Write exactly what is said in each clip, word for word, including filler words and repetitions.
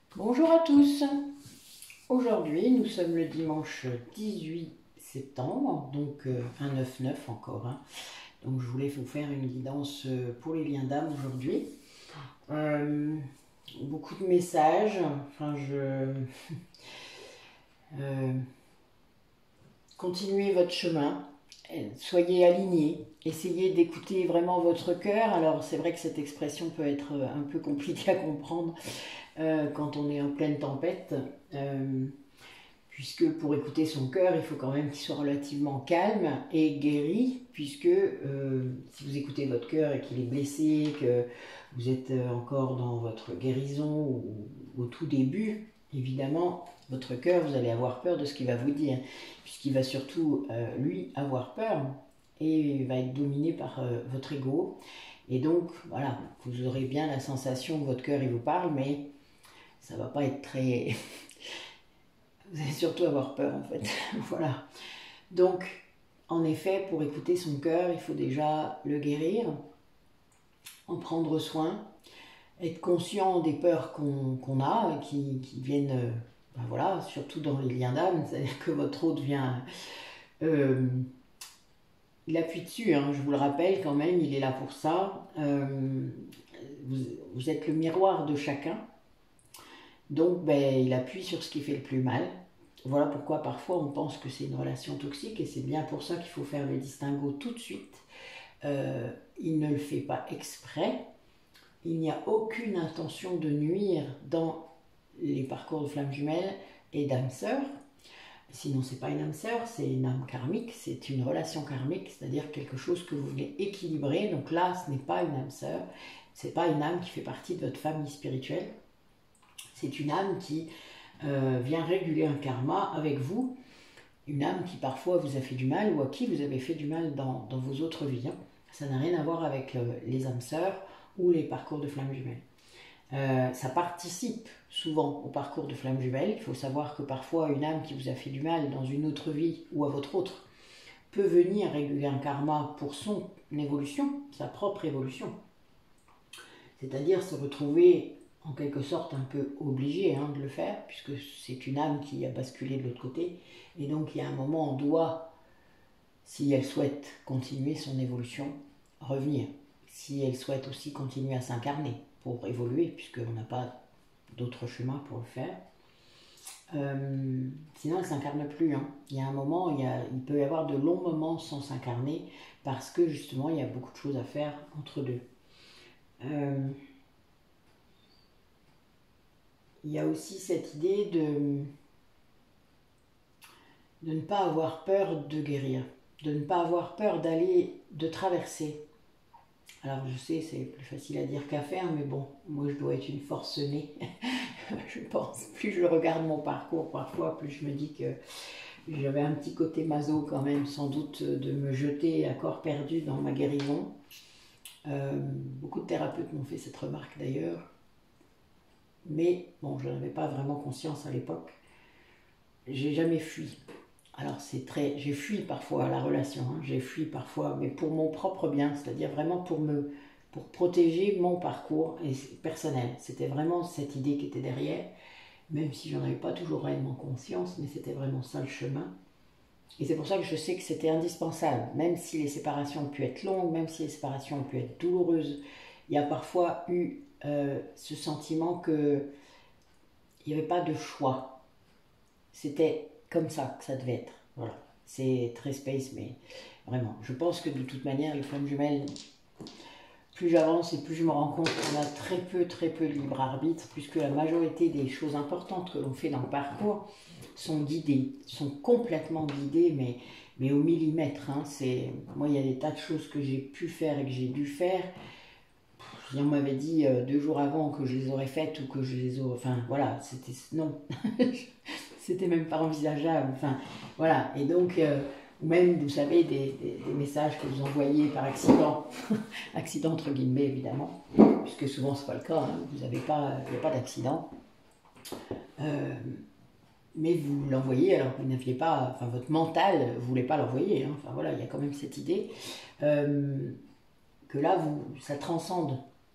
Bonjour à tous. Aujourd'hui, nous sommes le dimanche dix-huit septembre, donc euh, un neuf neuf encore. Hein. Donc je voulais vous faire une guidance pour les liens d'âme aujourd'hui. Euh, beaucoup de messages. Enfin, je euh, continuez votre chemin. Soyez alignés. Essayez d'écouter vraiment votre cœur. Alors c'est vrai que cette expression peut être un peu compliquée à comprendre. Euh, quand on est en pleine tempête, euh, puisque pour écouter son cœur, il faut quand même qu'il soit relativement calme et guéri, puisque euh, si vous écoutez votre cœur et qu'il est blessé, que vous êtes encore dans votre guérison ou au tout début, évidemment, votre cœur, vous allez avoir peur de ce qu'il va vous dire, puisqu'il va surtout, euh, lui, avoir peur et va être dominé par euh, votre ego. Et donc, voilà, vous aurez bien la sensation que votre cœur, il vous parle, mais ça va pas être très... Vous allez surtout avoir peur en fait. Voilà. Donc, en effet, pour écouter son cœur, il faut déjà le guérir, en prendre soin, être conscient des peurs qu'on qu'on a, qui, qui viennent, euh, ben voilà, surtout dans les liens d'âme, c'est-à-dire que votre hôte vient... Euh, il appuie dessus, hein, je vous le rappelle quand même, il est là pour ça. Euh, vous, vous êtes le miroir de chacun. Donc, ben, il appuie sur ce qui fait le plus mal. Voilà pourquoi parfois on pense que c'est une relation toxique et c'est bien pour ça qu'il faut faire le distinguo tout de suite. Euh, il ne le fait pas exprès. Il n'y a aucune intention de nuire dans les parcours de flammes jumelles et d'âmes sœurs. Sinon, c'est pas une âme sœur, c'est une âme karmique, c'est une relation karmique, c'est-à-dire quelque chose que vous voulez équilibrer. Donc là, ce n'est pas une âme sœur, c'est pas une âme qui fait partie de votre famille spirituelle. C'est une âme qui euh, vient réguler un karma avec vous, une âme qui parfois vous a fait du mal ou à qui vous avez fait du mal dans, dans vos autres vies. Hein. Ça n'a rien à voir avec euh, les âmes sœurs ou les parcours de flammes jumelles. Euh, ça participe souvent au parcours de flammes jumelles. Il faut savoir que parfois une âme qui vous a fait du mal dans une autre vie ou à votre autre peut venir réguler un karma pour son évolution, sa propre évolution. C'est-à-dire se retrouver en quelque sorte un peu obligé hein, de le faire, puisque c'est une âme qui a basculé de l'autre côté. Et donc il y a un moment, on doit, si elle souhaite continuer son évolution, revenir. Si elle souhaite aussi continuer à s'incarner pour évoluer, puisqu'on n'a pas d'autre chemin pour le faire. Euh, sinon, elle ne s'incarne plus. Hein. Il y a un moment, il, y a, il peut y avoir de longs moments sans s'incarner, parce que justement, il y a beaucoup de choses à faire entre deux. Euh, il y a aussi cette idée de, de ne pas avoir peur de guérir, de ne pas avoir peur d'aller, de traverser. Alors je sais, c'est plus facile à dire qu'à faire, mais bon, moi je dois être une forcenée, je pense. Plus je regarde mon parcours parfois, plus je me dis que j'avais un petit côté maso quand même, sans doute, de me jeter à corps perdu dans ma guérison. Euh, beaucoup de thérapeutes m'ont fait cette remarque d'ailleurs. Mais bon, je n'avais pas vraiment conscience à l'époque. J'ai jamais fui. Alors c'est très, j'ai fui parfois la relation, hein, j'ai fui parfois, mais pour mon propre bien, c'est-à-dire vraiment pour me, pour protéger mon parcours personnel. C'était vraiment cette idée qui était derrière, même si j'en avais pas toujours réellement conscience, mais c'était vraiment ça le chemin. Et c'est pour ça que je sais que c'était indispensable, même si les séparations ont pu être longues, même si les séparations ont pu être douloureuses. Il y a parfois eu euh, ce sentiment que il n'y avait pas de choix. C'était comme ça que ça devait être. Voilà. C'est très space, mais vraiment. Je pense que de toute manière, les flammes jumelles, plus j'avance et plus je me rends compte qu'on a très peu, très peu de libre arbitre, puisque la majorité des choses importantes que l'on fait dans le parcours sont guidées, sont complètement guidées, mais, mais au millimètre. Hein. Moi, il y a des tas de choses que j'ai pu faire et que j'ai dû faire. Si on m'avait dit euh, deux jours avant que je les aurais faites ou que je les aurais... Enfin, voilà, c'était... Non. C'était même pas envisageable. Enfin, voilà. Et donc, euh, même, vous savez, des, des, des messages que vous envoyez par accident, accident entre guillemets, évidemment, puisque souvent, c'est pas le cas, hein, vous n'avez pas, il n'y a pas d'accident. Euh, mais vous l'envoyez alors que vous n'aviez pas... Enfin, votre mental ne voulait pas l'envoyer. Hein, enfin, voilà, il y a quand même cette idée euh, que là, vous, ça transcende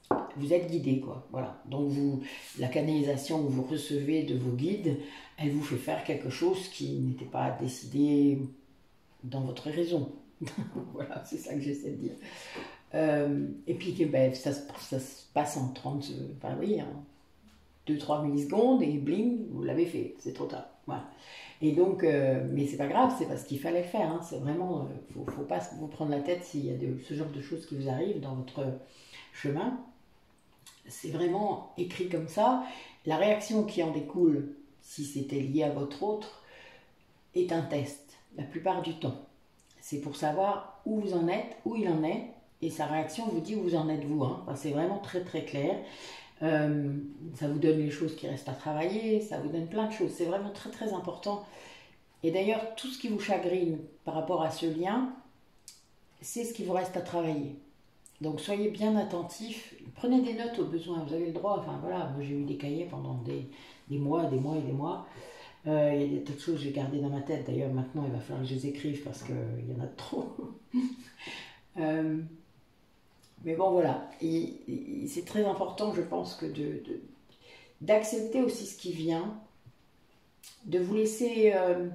vous êtes guidé, quoi. Voilà. Donc, vous, la canalisation que vous recevez de vos guides, elle vous fait faire quelque chose qui n'était pas décidé dans votre raison. Voilà, c'est ça que j'essaie de dire. Euh, et puis, que, ben, ça, ça se passe en trente, enfin oui, en deux trois millisecondes, et bling, vous l'avez fait, c'est trop tard. Voilà. Et donc, euh, mais c'est pas grave, c'est parce qu'il fallait le faire. Hein. C'est vraiment, euh, faut, faut pas vous prendre la tête s'il y a de, ce genre de choses qui vous arrivent dans votre chemin. C'est vraiment écrit comme ça. La réaction qui en découle, si c'était lié à votre autre, est un test, la plupart du temps. C'est pour savoir où vous en êtes, où il en est, et sa réaction vous dit où vous en êtes vous. Hein. Enfin, c'est vraiment très très clair. Euh, ça vous donne les choses qui restent à travailler, ça vous donne plein de choses. C'est vraiment très très important. Et d'ailleurs, tout ce qui vous chagrine par rapport à ce lien, c'est ce qui vous reste à travailler. Donc soyez bien attentifs, prenez des notes au besoin, vous avez le droit. Enfin voilà, moi j'ai eu des cahiers pendant des, des mois, des mois et des mois. Euh, il y a des tas de choses que j'ai gardées dans ma tête. D'ailleurs, maintenant, il va falloir que je les écrive parce qu'il y en a trop. euh, mais bon, voilà. C'est très important, je pense, que de, de, d'accepter aussi ce qui vient, de vous laisser, euh,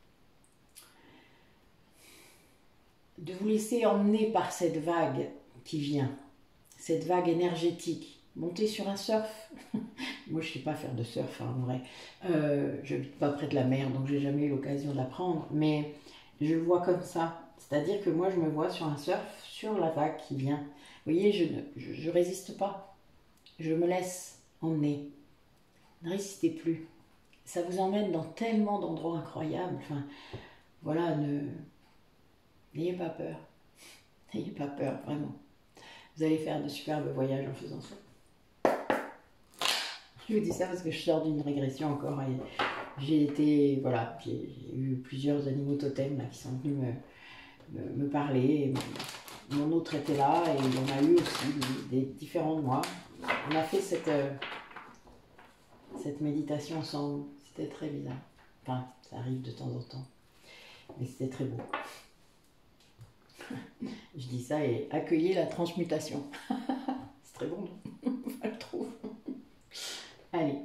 de vous laisser emmener par cette vague qui vient, cette vague énergétique. Monter sur un surf. Moi, je ne sais pas faire de surf, hein, en vrai. Euh, je n'habite pas près de la mer, donc j'ai jamais eu l'occasion d'apprendre. Mais je le vois comme ça. C'est-à-dire que moi, je me vois sur un surf, sur la vague qui vient. Vous voyez, je ne je, je résiste pas. Je me laisse emmener. Ne résistez plus. Ça vous emmène dans tellement d'endroits incroyables. Enfin, voilà, ne n'ayez pas peur. N'ayez pas peur, vraiment. Vous allez faire de superbes voyages en faisant ça. Je vous dis ça parce que je sors d'une régression encore et j'ai été, voilà, j'ai eu plusieurs animaux totems là, qui sont venus me, me, me parler. Mon autre était là et il y en a eu aussi des différents de moi. On a fait cette, euh, cette méditation ensemble. C'était très bizarre. Enfin, ça arrive de temps en temps. Mais c'était très beau. Je dis ça et accueillez la transmutation. C'est très bon, non? Je le trouve. Allez.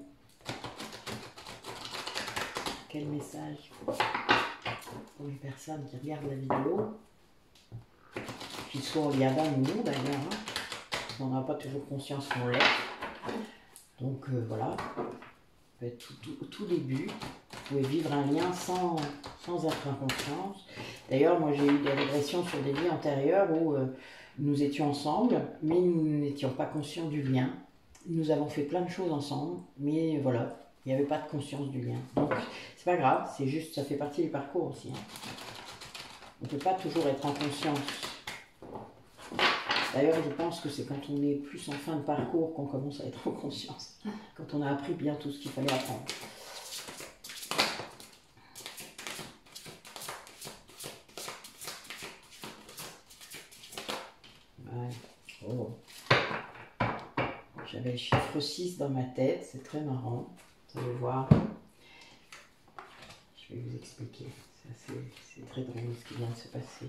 Quel message pour les personnes qui regardent la vidéo, qu'ils soient au Yaba ou non d'ailleurs. Hein. On n'a pas toujours conscience qu'on l'est. Donc euh, voilà. Ça peut être tout, tout, au tout début. Vous pouvez vivre un lien sans, sans être inconscience. D'ailleurs, moi j'ai eu des régressions sur des vies antérieures où euh, nous étions ensemble, mais nous n'étions pas conscients du lien. Nous avons fait plein de choses ensemble, mais voilà, il n'y avait pas de conscience du lien. Donc, c'est pas grave, c'est juste, ça fait partie du parcours aussi. Hein. On ne peut pas toujours être en conscience. D'ailleurs, je pense que c'est quand on est plus en fin de parcours qu'on commence à être en conscience. Quand on a appris bien tout ce qu'il fallait apprendre. Ouais. Oh. J'avais le chiffre six dans ma tête, c'est très marrant. Vous allez voir. Je vais vous expliquer. C'est très drôle ce qui vient de se passer.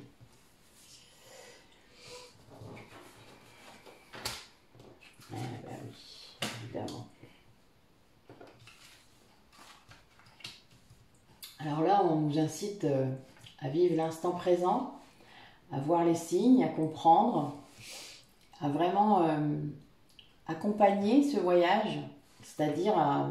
Ah ben oui, évidemment. Alors là, on nous incite à vivre l'instant présent, à voir les signes, à comprendre, à vraiment euh, accompagner ce voyage, c'est-à-dire à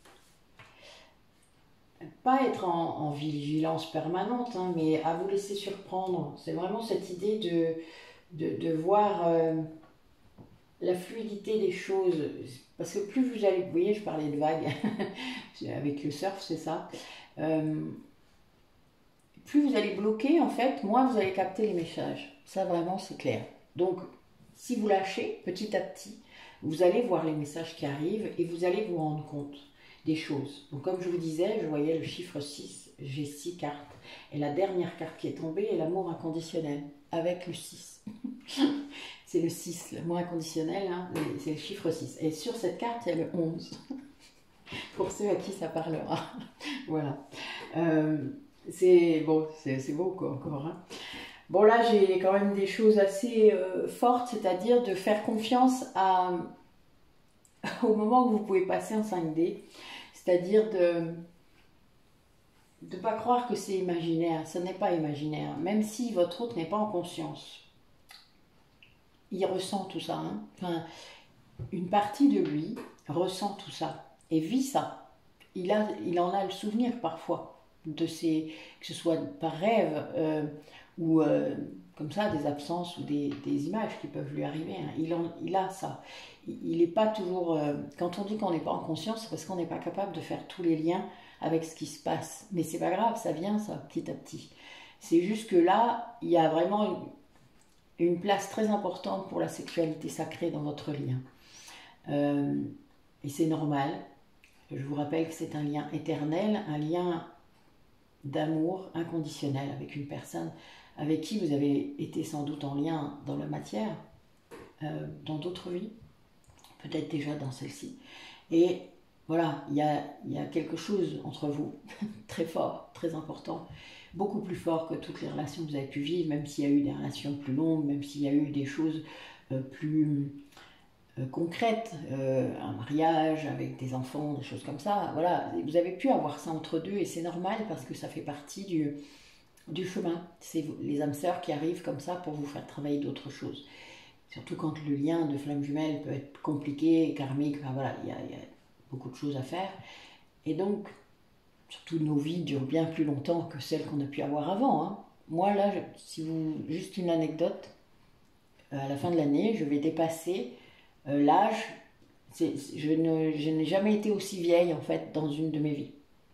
pas être en, en vigilance permanente, hein, mais à vous laisser surprendre. C'est vraiment cette idée de, de, de voir euh, la fluidité des choses. Parce que plus vous allez, vous voyez, je parlais de vagues, avec le surf, c'est ça. Euh, plus vous allez bloquer, en fait, moins vous allez capter les messages. Ça, vraiment, c'est clair. Donc, si vous lâchez, petit à petit, vous allez voir les messages qui arrivent et vous allez vous rendre compte des choses. Donc, comme je vous disais, je voyais le chiffre six, j'ai six cartes. Et la dernière carte qui est tombée est l'amour inconditionnel, avec le six. C'est le six, l'amour inconditionnel, hein, c'est le chiffre six. Et sur cette carte, il y a le onze. Pour ceux à qui ça parlera. Voilà. Euh, c'est bon, c'est beau quoi, encore. Hein. Bon, là, j'ai quand même des choses assez euh, fortes, c'est-à-dire de faire confiance à, au moment où vous pouvez passer en cinq D, c'est-à-dire de ne pas croire que c'est imaginaire. Ce n'est pas imaginaire, même si votre hôte n'est pas en conscience. Il ressent tout ça. Hein. Enfin, une partie de lui ressent tout ça et vit ça. Il, a, il en a le souvenir parfois, de ces, que ce soit par rêve euh, ou euh, comme ça des absences ou des, des images qui peuvent lui arriver. Hein. Il, en, il a ça. Il n'est pas toujours... Euh, quand on dit qu'on n'est pas en conscience, c'est parce qu'on n'est pas capable de faire tous les liens avec ce qui se passe. Mais c'est pas grave, ça vient ça, petit à petit. C'est juste que là, il y a vraiment une, une place très importante pour la sexualité sacrée dans votre lien. Euh, et c'est normal. Je vous rappelle que c'est un lien éternel, un lien d'amour inconditionnel avec une personne avec qui vous avez été sans doute en lien dans la matière, euh, dans d'autres vies, peut-être déjà dans celle-ci. Et voilà, il y a, il y a quelque chose entre vous, très fort, très important, beaucoup plus fort que toutes les relations que vous avez pu vivre, même s'il y a eu des relations plus longues, même s'il y a eu des choses euh, plus euh, concrètes, euh, un mariage avec des enfants, des choses comme ça. Voilà, vous avez pu avoir ça entre deux et c'est normal parce que ça fait partie du, du chemin. C'est les âmes sœurs qui arrivent comme ça pour vous faire travailler d'autres choses. Surtout quand le lien de flamme jumelle peut être compliqué, karmique, enfin voilà, il y a, il y a beaucoup de choses à faire. Et donc, surtout nos vies durent bien plus longtemps que celles qu'on a pu avoir avant. Hein. Moi là, je, si vous, juste une anecdote, à la fin de l'année, je vais dépasser euh, l'âge. C'est, je, ne, je n'ai jamais été aussi vieille en fait dans une de mes vies.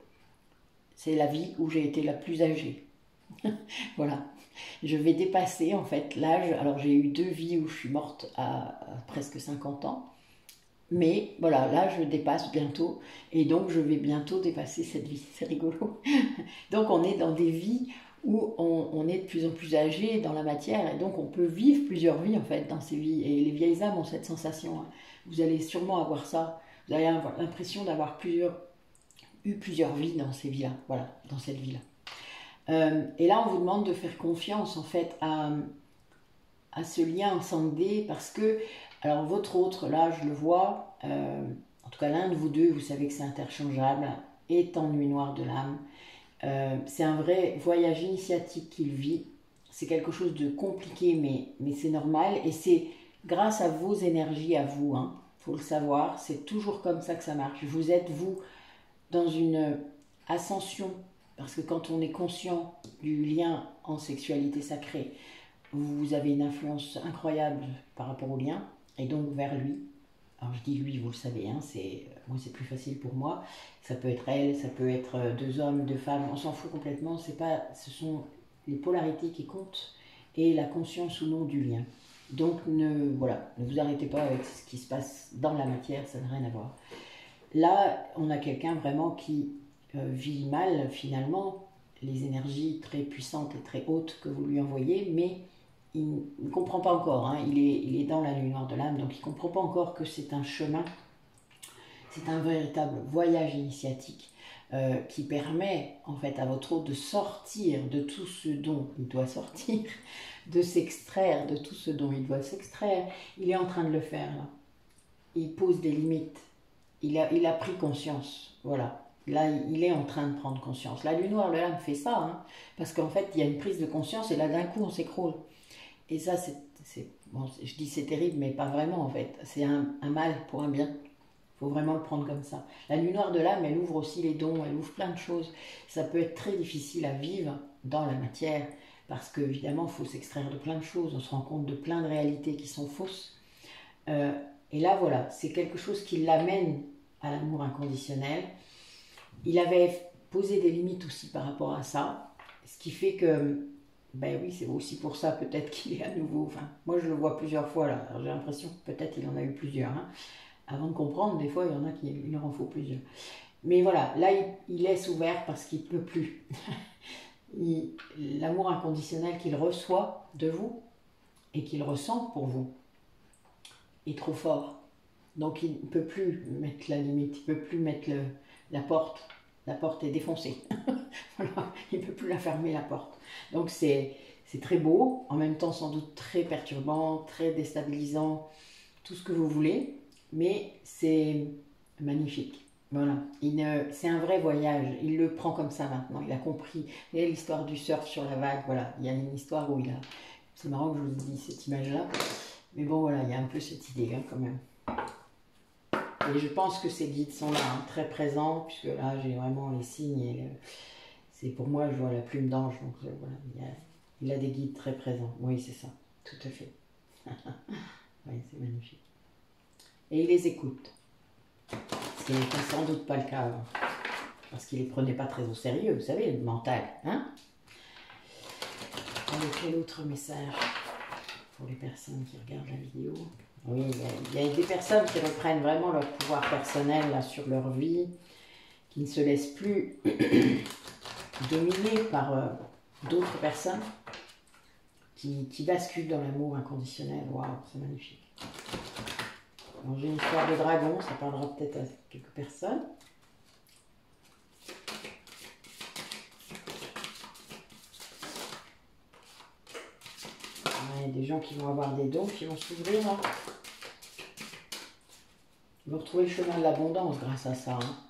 C'est la vie où j'ai été la plus âgée. Voilà. Je vais dépasser en fait l'âge. Alors j'ai eu deux vies où je suis morte à, à presque cinquante ans. Mais voilà, là je dépasse bientôt. Et donc je vais bientôt dépasser cette vie. C'est rigolo. Donc on est dans des vies où on, on est de plus en plus âgé dans la matière. Et donc on peut vivre plusieurs vies en fait dans ces vies. Et les vieilles âmes ont cette sensation. Hein. Vous allez sûrement avoir ça. Vous allez avoir l'impression d'avoir plusieurs, eu plusieurs vies dans ces vies-là. Voilà, dans cette vie-là. Euh, et là, on vous demande de faire confiance en fait à, à ce lien en cinq D parce que, alors votre autre, là, je le vois, euh, en tout cas l'un de vous deux, vous savez que c'est interchangeable, est en nuit noire de l'âme. Euh, c'est un vrai voyage initiatique qu'il vit. C'est quelque chose de compliqué, mais, mais c'est normal. Et c'est grâce à vos énergies, à vous, hein, faut le savoir. C'est toujours comme ça que ça marche. Vous êtes, vous, dans une ascension. Parce que quand on est conscient du lien en sexualité sacrée, vous avez une influence incroyable par rapport au lien, et donc vers lui. Alors je dis lui, vous le savez, hein, c'est, moi c'est plus facile pour moi. Ça peut être elle, ça peut être deux hommes, deux femmes, on s'en fout complètement. C'est pas, ce sont les polarités qui comptent et la conscience ou non du lien. Donc ne, voilà, ne vous arrêtez pas avec ce qui se passe dans la matière, ça n'a rien à voir. Là, on a quelqu'un vraiment qui euh, vit mal finalement les énergies très puissantes et très hautes que vous lui envoyez, mais il ne comprend pas encore, hein. il, est, il est dans la nuit noire de l'âme, donc il ne comprend pas encore que c'est un chemin, c'est un véritable voyage initiatique euh, qui permet en fait à votre hôte de sortir de tout ce dont il doit sortir, de s'extraire de tout ce dont il doit s'extraire. Il est en train de le faire là. Il pose des limites. Il a, il a pris conscience, voilà. Là, il est en train de prendre conscience. La lune noire de l'âme fait ça, hein, parce qu'en fait, il y a une prise de conscience et là, d'un coup, on s'écroule. Et ça, c'est, c'est bon, je dis c'est terrible, mais pas vraiment, en fait. C'est un, un mal pour un bien. Il faut vraiment le prendre comme ça. La lune noire de l'âme, elle ouvre aussi les dons, elle ouvre plein de choses. Ça peut être très difficile à vivre dans la matière, parce qu'évidemment, il faut s'extraire de plein de choses. On se rend compte de plein de réalités qui sont fausses. Euh, et là, voilà, c'est quelque chose qui l'amène à l'amour inconditionnel. Il avait posé des limites aussi par rapport à ça, ce qui fait que, ben oui, c'est aussi pour ça peut-être qu'il est à nouveau, enfin, moi je le vois plusieurs fois là, alors j'ai l'impression que peut-être il en a eu plusieurs, hein. Avant de comprendre, des fois il y en a qui, il leur en faut plusieurs. Mais voilà, là il, il laisse ouvert parce qu'il ne peut plus. L'amour inconditionnel qu'il reçoit de vous et qu'il ressent pour vous est trop fort. Donc il ne peut plus mettre la limite, il ne peut plus mettre le, la porte. La porte est défoncée. Voilà, il ne peut plus la fermer, la porte. Donc c'est, c'est très beau, en même temps sans doute très perturbant, très déstabilisant, tout ce que vous voulez, mais c'est magnifique. Voilà, c'est un vrai voyage, il le prend comme ça maintenant, il a compris. Il y a l'histoire du surf sur la vague, voilà, il y a une histoire où il a... C'est marrant que je vous dise cette image-là, mais bon voilà, il y a un peu cette idée hein, quand même. Et je pense que ces guides sont là, hein, très présents, puisque là j'ai vraiment les signes, et le... c'est pour moi, je vois la plume d'ange, donc euh, voilà, il, y a... il a des guides très présents, oui c'est ça, tout à fait. Oui, c'est magnifique. Et il les écoute. Ce qui n'est sans doute pas le cas avant. Parce qu'il ne les prenait pas très au sérieux, vous savez, le mental. Hein? Allez, quel autre message pour les personnes qui regardent la vidéo? Oui, il y, a, il y a des personnes qui reprennent vraiment leur pouvoir personnel là, sur leur vie, qui ne se laissent plus dominer par euh, d'autres personnes, qui, qui basculent dans l'amour inconditionnel. Waouh, c'est magnifique. J'ai une histoire de dragon, ça parlera peut-être à quelques personnes. Il y a des gens qui vont avoir des dons, qui vont s'ouvrir. Hein. Ils vont retrouver le chemin de l'abondance grâce à ça. Hein.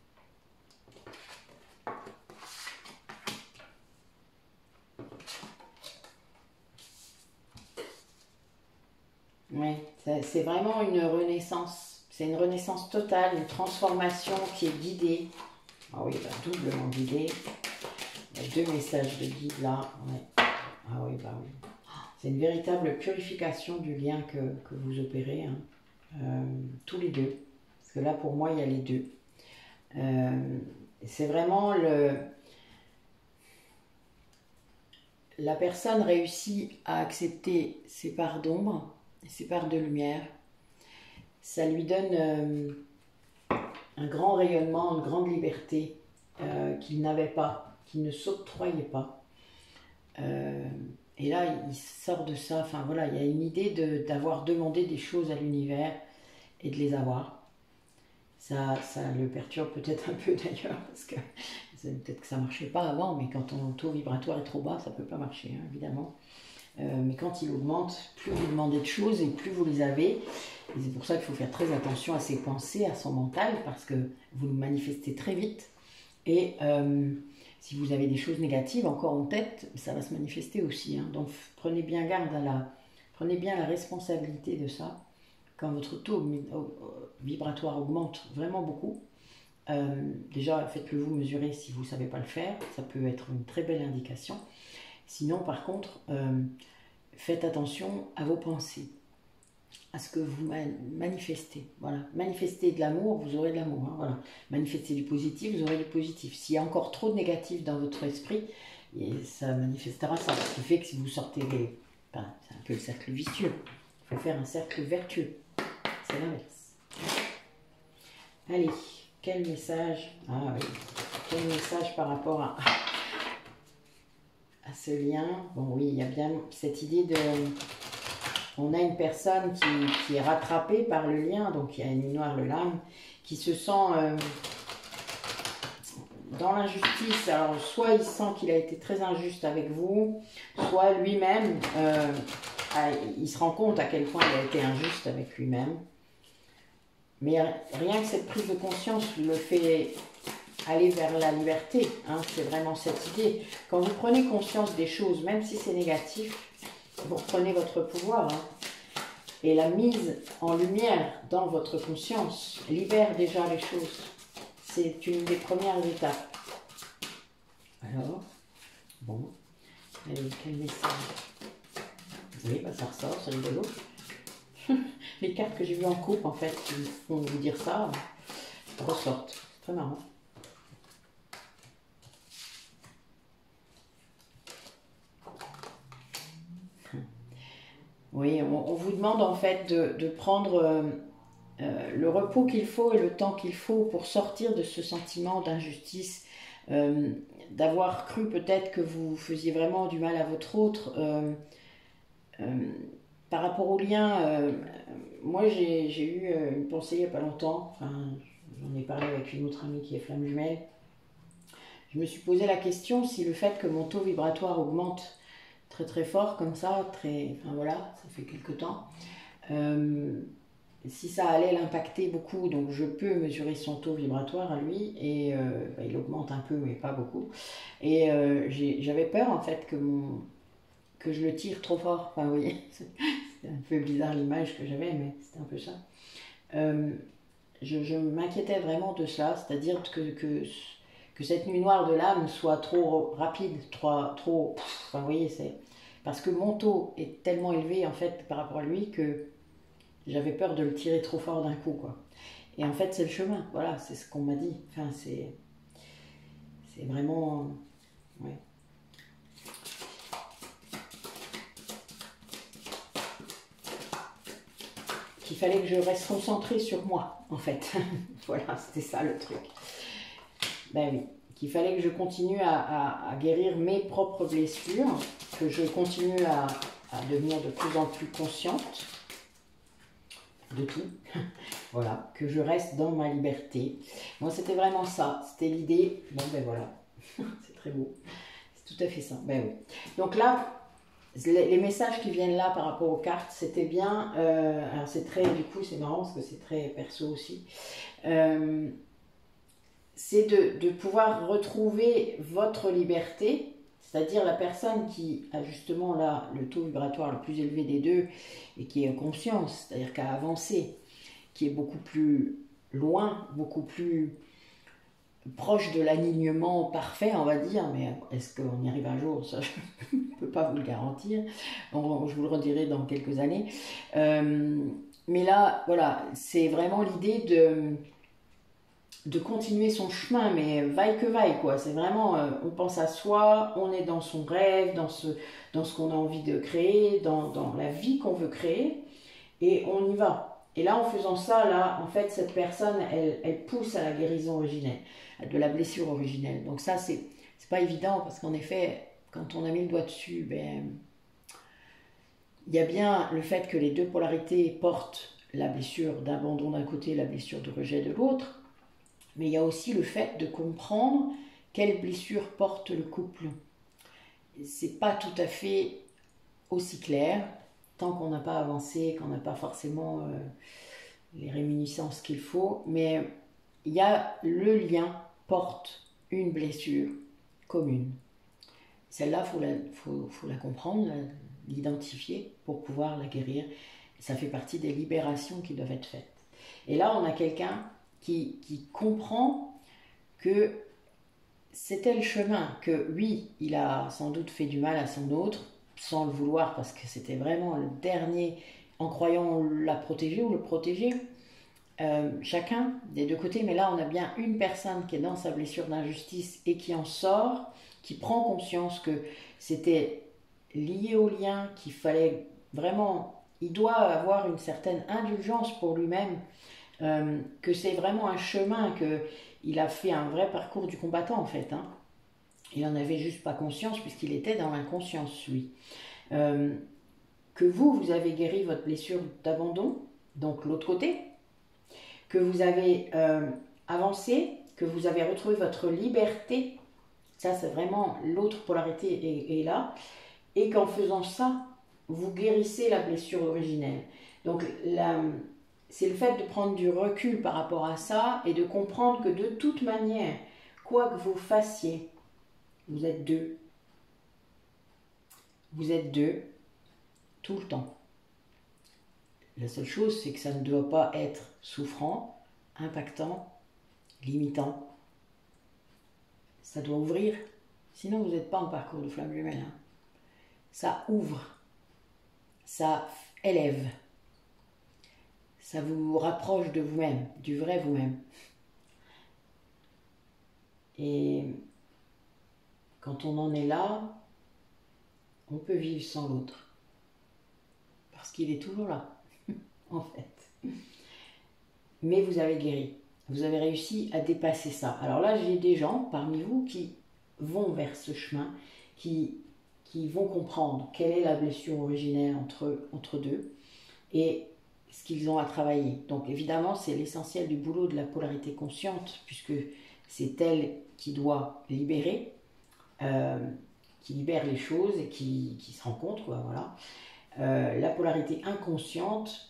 Oui, c'est vraiment une renaissance. C'est une renaissance totale, une transformation qui est guidée. Ah oui, bah, doublement guidée. Il y a deux messages de guide là. Ouais. Ah oui, bah oui. C'est une véritable purification du lien que, que vous opérez. Hein. Euh, tous les deux. Parce que là, pour moi, il y a les deux. Euh, c'est vraiment le... La personne réussit à accepter ses parts d'ombre, ses parts de lumière. Ça lui donne euh, un grand rayonnement, une grande liberté euh, qu'il n'avait pas, qu'il ne s'octroyait pas. Euh, et là, il sort de ça. Enfin voilà, il y a une idée de, d'avoir demandé des choses à l'univers et de les avoir. Ça, ça le perturbe peut-être un peu d'ailleurs, parce que peut-être que ça ne marchait pas avant, mais quand ton taux vibratoire est trop bas, ça ne peut pas marcher, hein, évidemment. Euh, mais quand il augmente, plus vous demandez de choses et plus vous les avez. Et c'est pour ça qu'il faut faire très attention à ses pensées, à son mental, parce que vous le manifestez très vite. Et euh, si vous avez des choses négatives encore en tête, ça va se manifester aussi. Hein. Donc prenez bien garde à la, prenez bien la responsabilité de ça. Quand votre taux vibratoire augmente vraiment beaucoup, euh, déjà faites-le vous mesurer si vous ne savez pas le faire, ça peut être une très belle indication. Sinon par contre, euh, faites attention à vos pensées, à ce que vous manifestez. Voilà. Manifestez de l'amour, vous aurez de l'amour. Hein, voilà. Manifestez du positif, vous aurez du positif. S'il y a encore trop de négatif dans votre esprit, ça manifestera ça. Ce qui fait que si vous sortez les... Enfin, c'est un peu le cercle vicieux. Il faut faire un cercle vertueux. C'est l'inverse. Allez, quel message? Ah oui, quel message par rapport à, à ce lien? Bon oui, il y a bien cette idée de... On a une personne qui, qui est rattrapée par le lien, donc il y a une noire le lame, qui se sent euh, dans l'injustice. Alors soit il sent qu'il a été très injuste avec vous, soit lui-même, euh, il se rend compte à quel point il a été injuste avec lui-même. Mais rien que cette prise de conscience le fait aller vers la liberté. Hein, c'est vraiment cette idée. Quand vous prenez conscience des choses, même si c'est négatif, vous reprenez votre pouvoir. Hein, et la mise en lumière dans votre conscience libère déjà les choses. C'est une des premières étapes. Alors, bon, allez, quel message? Oui, bah ça ressort, c'est rigolo. Les cartes que j'ai vues en coupe, en fait, qui font vous dire ça, ressortent. C'est très marrant. Oui, on, on vous demande en fait de, de prendre euh, euh, le repos qu'il faut et le temps qu'il faut pour sortir de ce sentiment d'injustice, euh, d'avoir cru peut-être que vous faisiez vraiment du mal à votre autre. Euh, euh, par rapport au lien, euh, moi j'ai eu une pensée il n'y a pas longtemps, enfin, j'en ai parlé avec une autre amie qui est flamme jumelle. Je me suis posé la question si le fait que mon taux vibratoire augmente très très fort comme ça, très, enfin voilà, ça fait quelque temps. Euh, si ça allait l'impacter beaucoup, donc je peux mesurer son taux vibratoire à lui, et euh, bah, il augmente un peu, mais pas beaucoup. Et euh, j'avais peur en fait que, mon, que je le tire trop fort. Enfin, oui, c'est un peu bizarre l'image que j'avais, mais c'était un peu ça. Euh, je, je m'inquiétais vraiment de cela, c'est-à-dire que, que, que cette nuit noire de l'âme soit trop rapide, trop, trop enfin, vous voyez, c'est parce que mon taux est tellement élevé en fait par rapport à lui que j'avais peur de le tirer trop fort d'un coup, quoi. Et en fait, c'est le chemin, voilà, c'est ce qu'on m'a dit. Enfin, c'est c'est vraiment, ouais. Qu'il fallait que je reste concentrée sur moi, en fait. Voilà, c'était ça le truc. Ben oui, qu'il fallait que je continue à, à, à guérir mes propres blessures, que je continue à, à devenir de plus en plus consciente de tout. Voilà, que je reste dans ma liberté. Moi, c'était vraiment ça, c'était l'idée. Bon, ben voilà, c'est très beau. C'est tout à fait ça. Ben oui. Donc là, les messages qui viennent là par rapport aux cartes, c'était bien. Euh, alors c'est très, du coup, c'est marrant parce que c'est très perso aussi. Euh, c'est de, de pouvoir retrouver votre liberté, c'est-à-dire la personne qui a justement là le taux vibratoire le plus élevé des deux et qui est en conscience, c'est-à-dire qui a avancé, qui est beaucoup plus loin, beaucoup plus proche de l'alignement parfait, on va dire, mais est-ce qu'on y arrive un jour? Ça, je ne peux pas vous le garantir. On, je vous le redirai dans quelques années. Euh, mais là, voilà, c'est vraiment l'idée de, de continuer son chemin, mais vaille que vaille, quoi. C'est vraiment, euh, on pense à soi, on est dans son rêve, dans ce, dans ce qu'on a envie de créer, dans, dans la vie qu'on veut créer, et on y va. Et là, en faisant ça, là, en fait, cette personne, elle, elle pousse à la guérison originelle, de la blessure originelle. Donc ça, c'est c'est pas évident, parce qu'en effet, quand on a mis le doigt dessus, ben, il y a bien le fait que les deux polarités portent la blessure d'abandon d'un côté, la blessure de rejet de l'autre, mais il y a aussi le fait de comprendre quelle blessure porte le couple. C'est pas tout à fait aussi clair, tant qu'on n'a pas avancé, qu'on n'a pas forcément euh, les réminiscences qu'il faut, mais il y a le lien porte une blessure commune. Celle-là, il faut la, faut, faut la comprendre, l'identifier pour pouvoir la guérir. Ça fait partie des libérations qui doivent être faites. Et là, on a quelqu'un qui, qui comprend que c'était le chemin, que oui, il a sans doute fait du mal à son autre, sans le vouloir, parce que c'était vraiment le dernier, en croyant la protéger ou le protéger, euh, chacun des deux côtés. Mais là, on a bien une personne qui est dans sa blessure d'injustice et qui en sort, qui prend conscience que c'était lié au lien, qu'il fallait vraiment, il doit avoir une certaine indulgence pour lui-même, euh, que c'est vraiment un chemin, qu'il a fait un vrai parcours du combattant en fait, hein. Il n'en avait juste pas conscience puisqu'il était dans l'inconscience, lui. Euh, que vous, vous avez guéri votre blessure d'abandon, donc l'autre côté, que vous avez euh, avancé, que vous avez retrouvé votre liberté, ça c'est vraiment l'autre polarité est, est là, et qu'en faisant ça, vous guérissez la blessure originelle. Donc c'est le fait de prendre du recul par rapport à ça et de comprendre que de toute manière, quoi que vous fassiez, vous êtes deux. Vous êtes deux tout le temps. La seule chose, c'est que ça ne doit pas être souffrant, impactant, limitant. Ça doit ouvrir. Sinon, vous n'êtes pas en parcours de flamme jumelle. Hein. Ça ouvre. Ça élève. Ça vous rapproche de vous-même, du vrai vous-même. Et quand on en est là, on peut vivre sans l'autre. Parce qu'il est toujours là, en fait. Mais vous avez guéri. Vous avez réussi à dépasser ça. Alors là, j'ai des gens parmi vous qui vont vers ce chemin, qui, qui vont comprendre quelle est la blessure originelle entre, entre deux et ce qu'ils ont à travailler. Donc évidemment, c'est l'essentiel du boulot de la polarité consciente, puisque c'est elle qui doit libérer. Euh, qui libère les choses et qui, qui se rencontrent, quoi, voilà. Euh, la polarité inconsciente,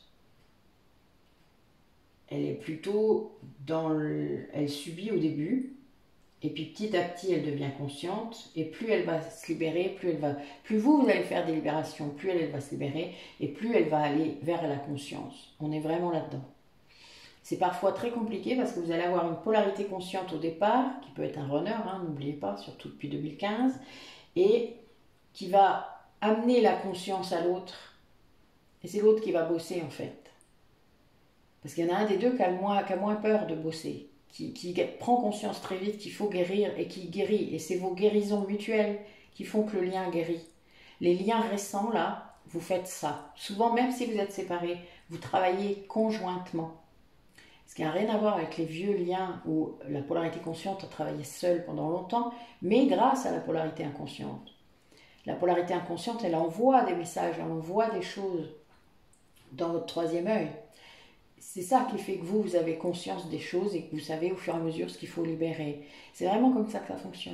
elle est plutôt dans le, elle subit au début, et puis petit à petit elle devient consciente, et plus elle va se libérer, plus elle va, plus vous, vous allez faire des libérations, plus elle, elle va se libérer, et plus elle va aller vers la conscience. On est vraiment là-dedans. C'est parfois très compliqué parce que vous allez avoir une polarité consciente au départ, qui peut être un runner, hein, n'oubliez pas, surtout depuis deux mille quinze, et qui va amener la conscience à l'autre, et c'est l'autre qui va bosser en fait. Parce qu'il y en a un des deux qui a moins, qui a moins peur de bosser, qui, qui prend conscience très vite qu'il faut guérir et qui guérit. Et c'est vos guérisons mutuelles qui font que le lien guérit. Les liens récents, là, vous faites ça. Souvent, même si vous êtes séparés, vous travaillez conjointement. Ce qui n'a rien à voir avec les vieux liens où la polarité consciente a travaillé seule pendant longtemps, mais grâce à la polarité inconsciente. La polarité inconsciente, elle envoie des messages, elle envoie des choses dans votre troisième œil. C'est ça qui fait que vous, vous avez conscience des choses et que vous savez au fur et à mesure ce qu'il faut libérer. C'est vraiment comme ça que ça fonctionne.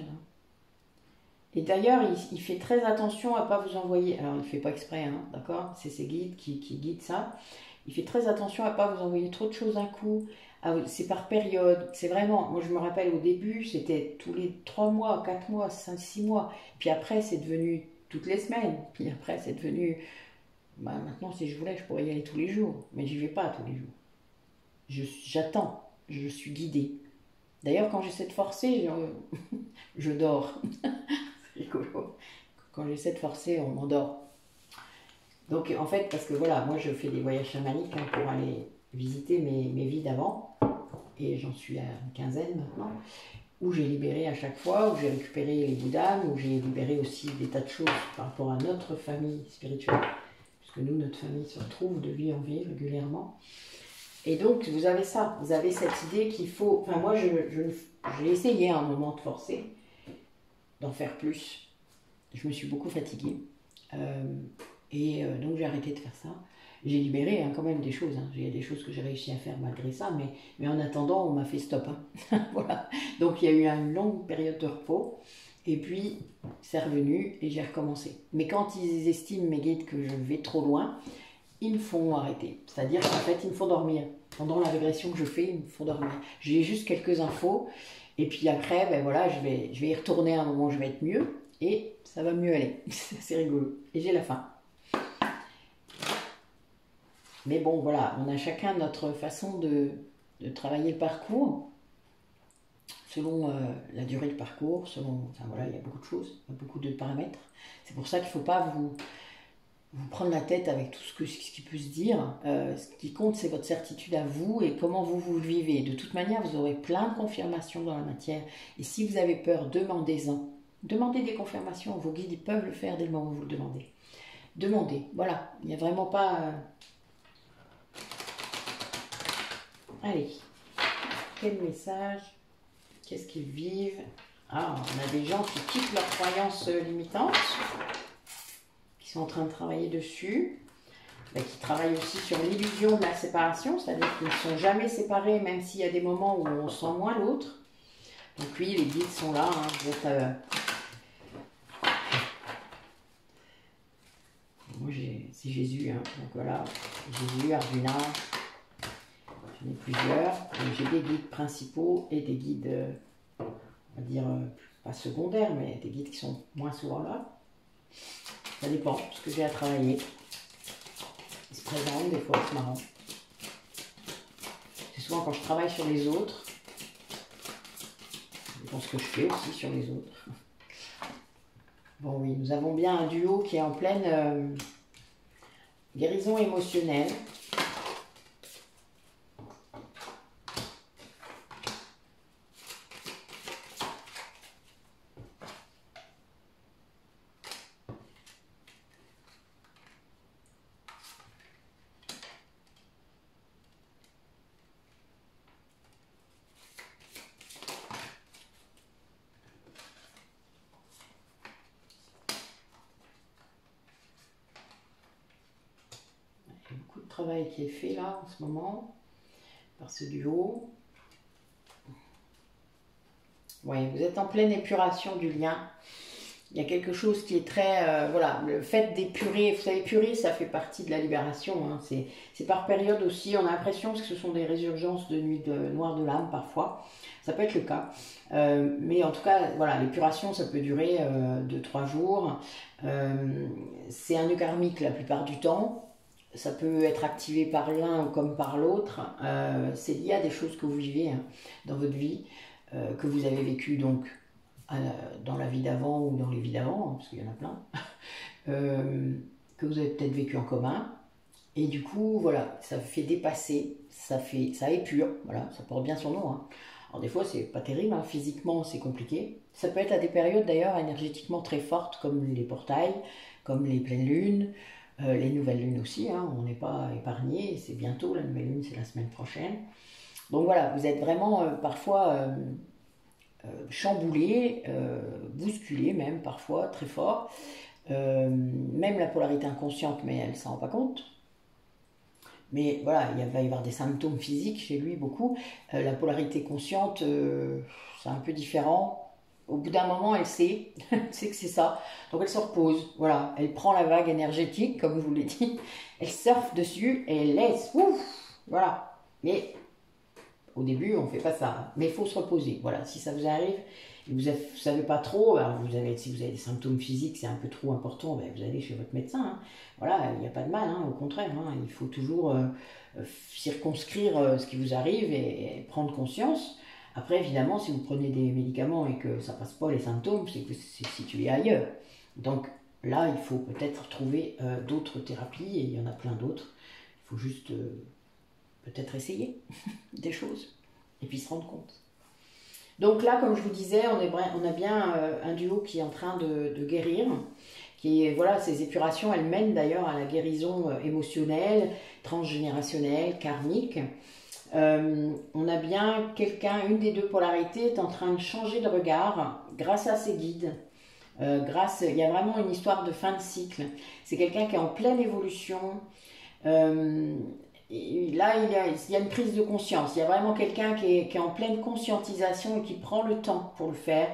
Et d'ailleurs, il, il fait très attention à ne pas vous envoyer... Alors, il ne fait pas exprès, hein, d'accord? C'est ses guides qui, qui guident ça. Il fait très attention à ne pas vous envoyer trop de choses d'un coup. C'est par période. C'est vraiment... Moi, je me rappelle au début, c'était tous les trois mois, quatre mois, cinq, six mois. Puis après, c'est devenu toutes les semaines. Puis après, c'est devenu... Bah, maintenant, si je voulais, je pourrais y aller tous les jours. Mais j'y vais pas tous les jours. J'attends, je, je suis guidée. D'ailleurs, quand j'essaie de forcer, je, je dors. C'est rigolo. Quand j'essaie de forcer, on m'endort. Donc, en fait, parce que voilà, moi, je fais des voyages chamaniques hein, pour aller visiter mes, mes vies d'avant. Et j'en suis à une quinzaine maintenant. Où j'ai libéré à chaque fois, où j'ai récupéré les bouddhas, où j'ai libéré aussi des tas de choses par rapport à notre famille spirituelle. Puisque nous, notre famille se retrouve de vie en vie régulièrement. Et donc, vous avez ça, vous avez cette idée qu'il faut... Enfin, moi, je, je, j'ai essayé à un moment de forcer, d'en faire plus. Je me suis beaucoup fatiguée. Euh, et euh, donc, j'ai arrêté de faire ça. J'ai libéré hein, quand même des choses. Hein. Il y a des choses que j'ai réussi à faire malgré ça, mais, mais en attendant, on m'a fait stop. Hein. Voilà. Donc, il y a eu une longue période de repos. Et puis, c'est revenu et j'ai recommencé. Mais quand ils estiment, mes guides, que je vais trop loin, ils me font arrêter. C'est-à-dire qu'en fait, ils me font dormir. Pendant la régression que je fais, ils me font dormir. J'ai juste quelques infos. Et puis après, ben voilà, je vais, je vais y retourner à un moment où je vais être mieux. Et ça va mieux aller. C'est rigolo. Et j'ai la faim. Mais bon, voilà, on a chacun notre façon de, de travailler le parcours. Selon euh, la durée du parcours, selon... Enfin voilà, il y a beaucoup de choses, il y a beaucoup de paramètres. C'est pour ça qu'il ne faut pas vous... vous prendre la tête avec tout ce, que, ce qui peut se dire. Euh, ce qui compte, c'est votre certitude à vous et comment vous vous vivez. De toute manière, vous aurez plein de confirmations dans la matière. Et si vous avez peur, demandez-en. Demandez des confirmations. Vos guides ils peuvent le faire dès le moment où vous le demandez. Demandez. Voilà. Il n'y a vraiment pas... Euh... Allez. Quel message? Qu'est-ce qu'ils vivent? Ah, on a des gens qui quittent leurs croyances limitantes, qui sont en train de travailler dessus, ben, qui travaillent aussi sur l'illusion de la séparation, c'est-à-dire qu'ils ne sont jamais séparés, même s'il y a des moments où on sent moins l'autre. Donc oui, les guides sont là. Hein, vous êtes, euh... Moi, c'est Jésus. Hein, donc voilà, Jésus, Arjuna. J'en ai plusieurs. J'ai des guides principaux et des guides, euh, on va dire, euh, pas secondaires, mais des guides qui sont moins souvent là. Ça dépend de ce que j'ai à travailler. Ils se présentent, des fois c'est marrant. C'est souvent quand je travaille sur les autres. Ça dépend ce que je fais aussi sur les autres. Bon oui, nous avons bien un duo qui est en pleine euh, guérison émotionnelle. Travail qui est fait là en ce moment par ce duo. Ouais, vous êtes en pleine épuration du lien Il y a quelque chose qui est très... euh, voilà, le fait d'épurer, vous savez, épurer, ça fait partie de la libération. Hein. C'est par période aussi, on a l'impression que ce sont des résurgences de nuit de, noire de l'âme parfois. Ça peut être le cas. Euh, mais en tout cas, voilà, l'épuration, ça peut durer euh, deux trois jours. Euh, c'est un nœud karmique la plupart du temps. Ça peut être activé par l'un comme par l'autre. Euh, c'est lié à des choses que vous vivez hein, dans votre vie, euh, que vous avez vécues donc dans la vie d'avant ou dans les vies d'avant, parce qu'il y en a plein, euh, que vous avez peut-être vécu en commun. Et du coup, voilà, ça fait dépasser, ça, fait, ça épure, voilà, ça porte bien son nom. Hein. Alors des fois, c'est pas terrible, hein, physiquement, c'est compliqué. Ça peut être à des périodes d'ailleurs énergétiquement très fortes, comme les portails, comme les pleines lunes, euh, les nouvelles lunes aussi, hein, on n'est pas épargné, c'est bientôt, la nouvelle lune, c'est la semaine prochaine. Donc voilà, vous êtes vraiment euh, parfois... Euh, Euh, chamboulé, euh, bousculé même parfois, très fort. Euh, même la polarité inconsciente, mais elle ne s'en rend pas compte. Mais voilà, il va y avoir des symptômes physiques chez lui, beaucoup. Euh, la polarité consciente, euh, c'est un peu différent. Au bout d'un moment, elle sait, elle sait que c'est ça. Donc elle se repose, voilà. Elle prend la vague énergétique, comme je vous l'ai dit. Elle surfe dessus et elle laisse. Ouf, voilà. Mais au début, on ne fait pas ça, mais il faut se reposer. Voilà, si ça vous arrive, et vous ne savez pas trop, alors vous avez, si vous avez des symptômes physiques, c'est un peu trop important, ben vous allez chez votre médecin. Hein. Voilà, il n'y a pas de mal, hein, au contraire. Hein, il faut toujours euh, circonscrire euh, ce qui vous arrive et, et prendre conscience. Après, évidemment, si vous prenez des médicaments et que ça ne passe pas les symptômes, c'est que c'est situé ailleurs. Donc là, il faut peut-être trouver euh, d'autres thérapies, et il y en a plein d'autres. Il faut juste... Euh, peut-être essayer des choses et puis se rendre compte. Donc là, comme je vous disais, on, est, on a bien euh, un duo qui est en train de, de guérir. Qui est, voilà, ces épurations, elles mènent d'ailleurs à la guérison euh, émotionnelle, transgénérationnelle, karmique. Euh, on a bien quelqu'un, une des deux polarités est en train de changer de regard grâce à ses guides. Euh, grâce, il y a vraiment une histoire de fin de cycle. C'est quelqu'un qui est en pleine évolution. Euh, Et là, il y, a, il y a une prise de conscience. Il y a vraiment quelqu'un qui est, qui est en pleine conscientisation et qui prend le temps pour le faire,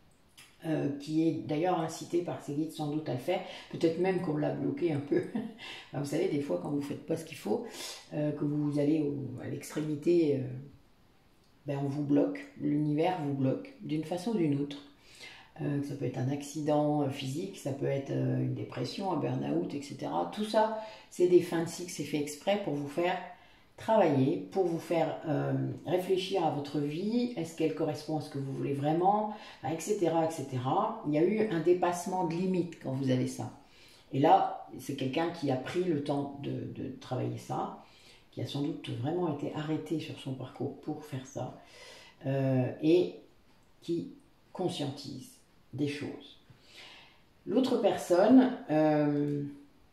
euh, qui est d'ailleurs incité par ses guides sans doute à le faire. Peut-être même qu'on l'a bloqué un peu. Vous savez, des fois, quand vous ne faites pas ce qu'il faut, euh, que vous allez au, à l'extrémité, euh, ben on vous bloque. L'univers vous bloque d'une façon ou d'une autre. Euh, ça peut être un accident physique, ça peut être euh, une dépression, un burn-out, et cetera. Tout ça, c'est des fins de cycle, c'est fait exprès pour vous faire travailler, pour vous faire euh, réfléchir à votre vie, est-ce qu'elle correspond à ce que vous voulez vraiment, et cetera, et cetera. Il y a eu un dépassement de limite quand vous avez ça. Et là, c'est quelqu'un qui a pris le temps de, de travailler ça, qui a sans doute vraiment été arrêté sur son parcours pour faire ça, euh, et qui conscientise des choses. L'autre personne, euh,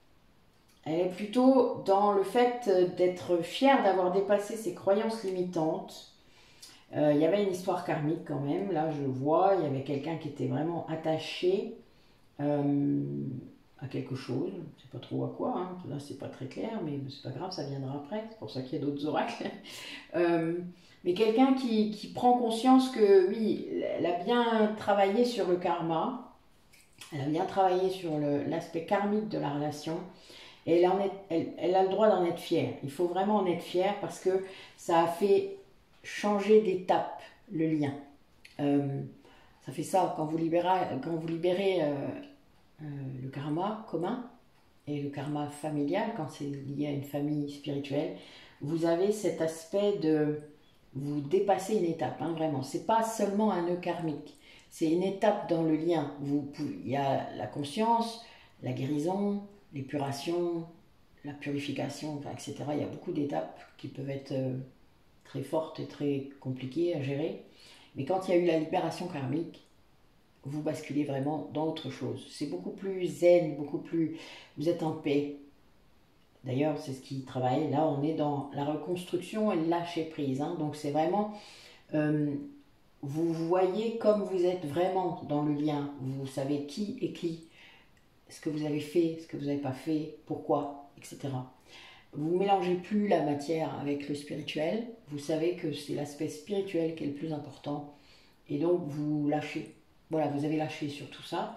elle est plutôt dans le fait d'être fière d'avoir dépassé ses croyances limitantes. Euh, il y avait une histoire karmique quand même, là je vois, il y avait quelqu'un qui était vraiment attaché euh, à quelque chose, je ne sais pas trop à quoi, hein. Là c'est pas très clair, mais c'est pas grave, ça viendra après, c'est pour ça qu'il y a d'autres oracles. euh, Mais quelqu'un qui, qui prend conscience que oui, elle a bien travaillé sur le karma, elle a bien travaillé sur l'aspect karmique de la relation, et elle, en est, elle, elle a le droit d'en être fière. Il faut vraiment en être fière parce que ça a fait changer d'étape le lien. Euh, ça fait ça, quand vous libérez, quand vous libérez euh, euh, le karma commun et le karma familial, quand c'est lié à une famille spirituelle, vous avez cet aspect de... vous dépassez une étape, hein, vraiment. C'est pas seulement un nœud karmique, c'est une étape dans le lien. Vous pouvez, il y a la conscience, la guérison, l'épuration, la purification, enfin, et cetera. Il y a beaucoup d'étapes qui peuvent être euh, très fortes et très compliquées à gérer. Mais quand il y a eu la libération karmique, vous basculez vraiment dans autre chose. C'est beaucoup plus zen, beaucoup plus... Vous êtes en paix. D'ailleurs, c'est ce qui travaille. Là, on est dans la reconstruction et le lâcher-prise. Hein. Donc, c'est vraiment... Euh, vous voyez comme vous êtes vraiment dans le lien. Vous savez qui est qui, ce que vous avez fait, ce que vous n'avez pas fait, pourquoi, et cetera. Vous ne mélangez plus la matière avec le spirituel. Vous savez que c'est l'aspect spirituel qui est le plus important. Et donc, vous lâchez. Voilà, vous avez lâché sur tout ça.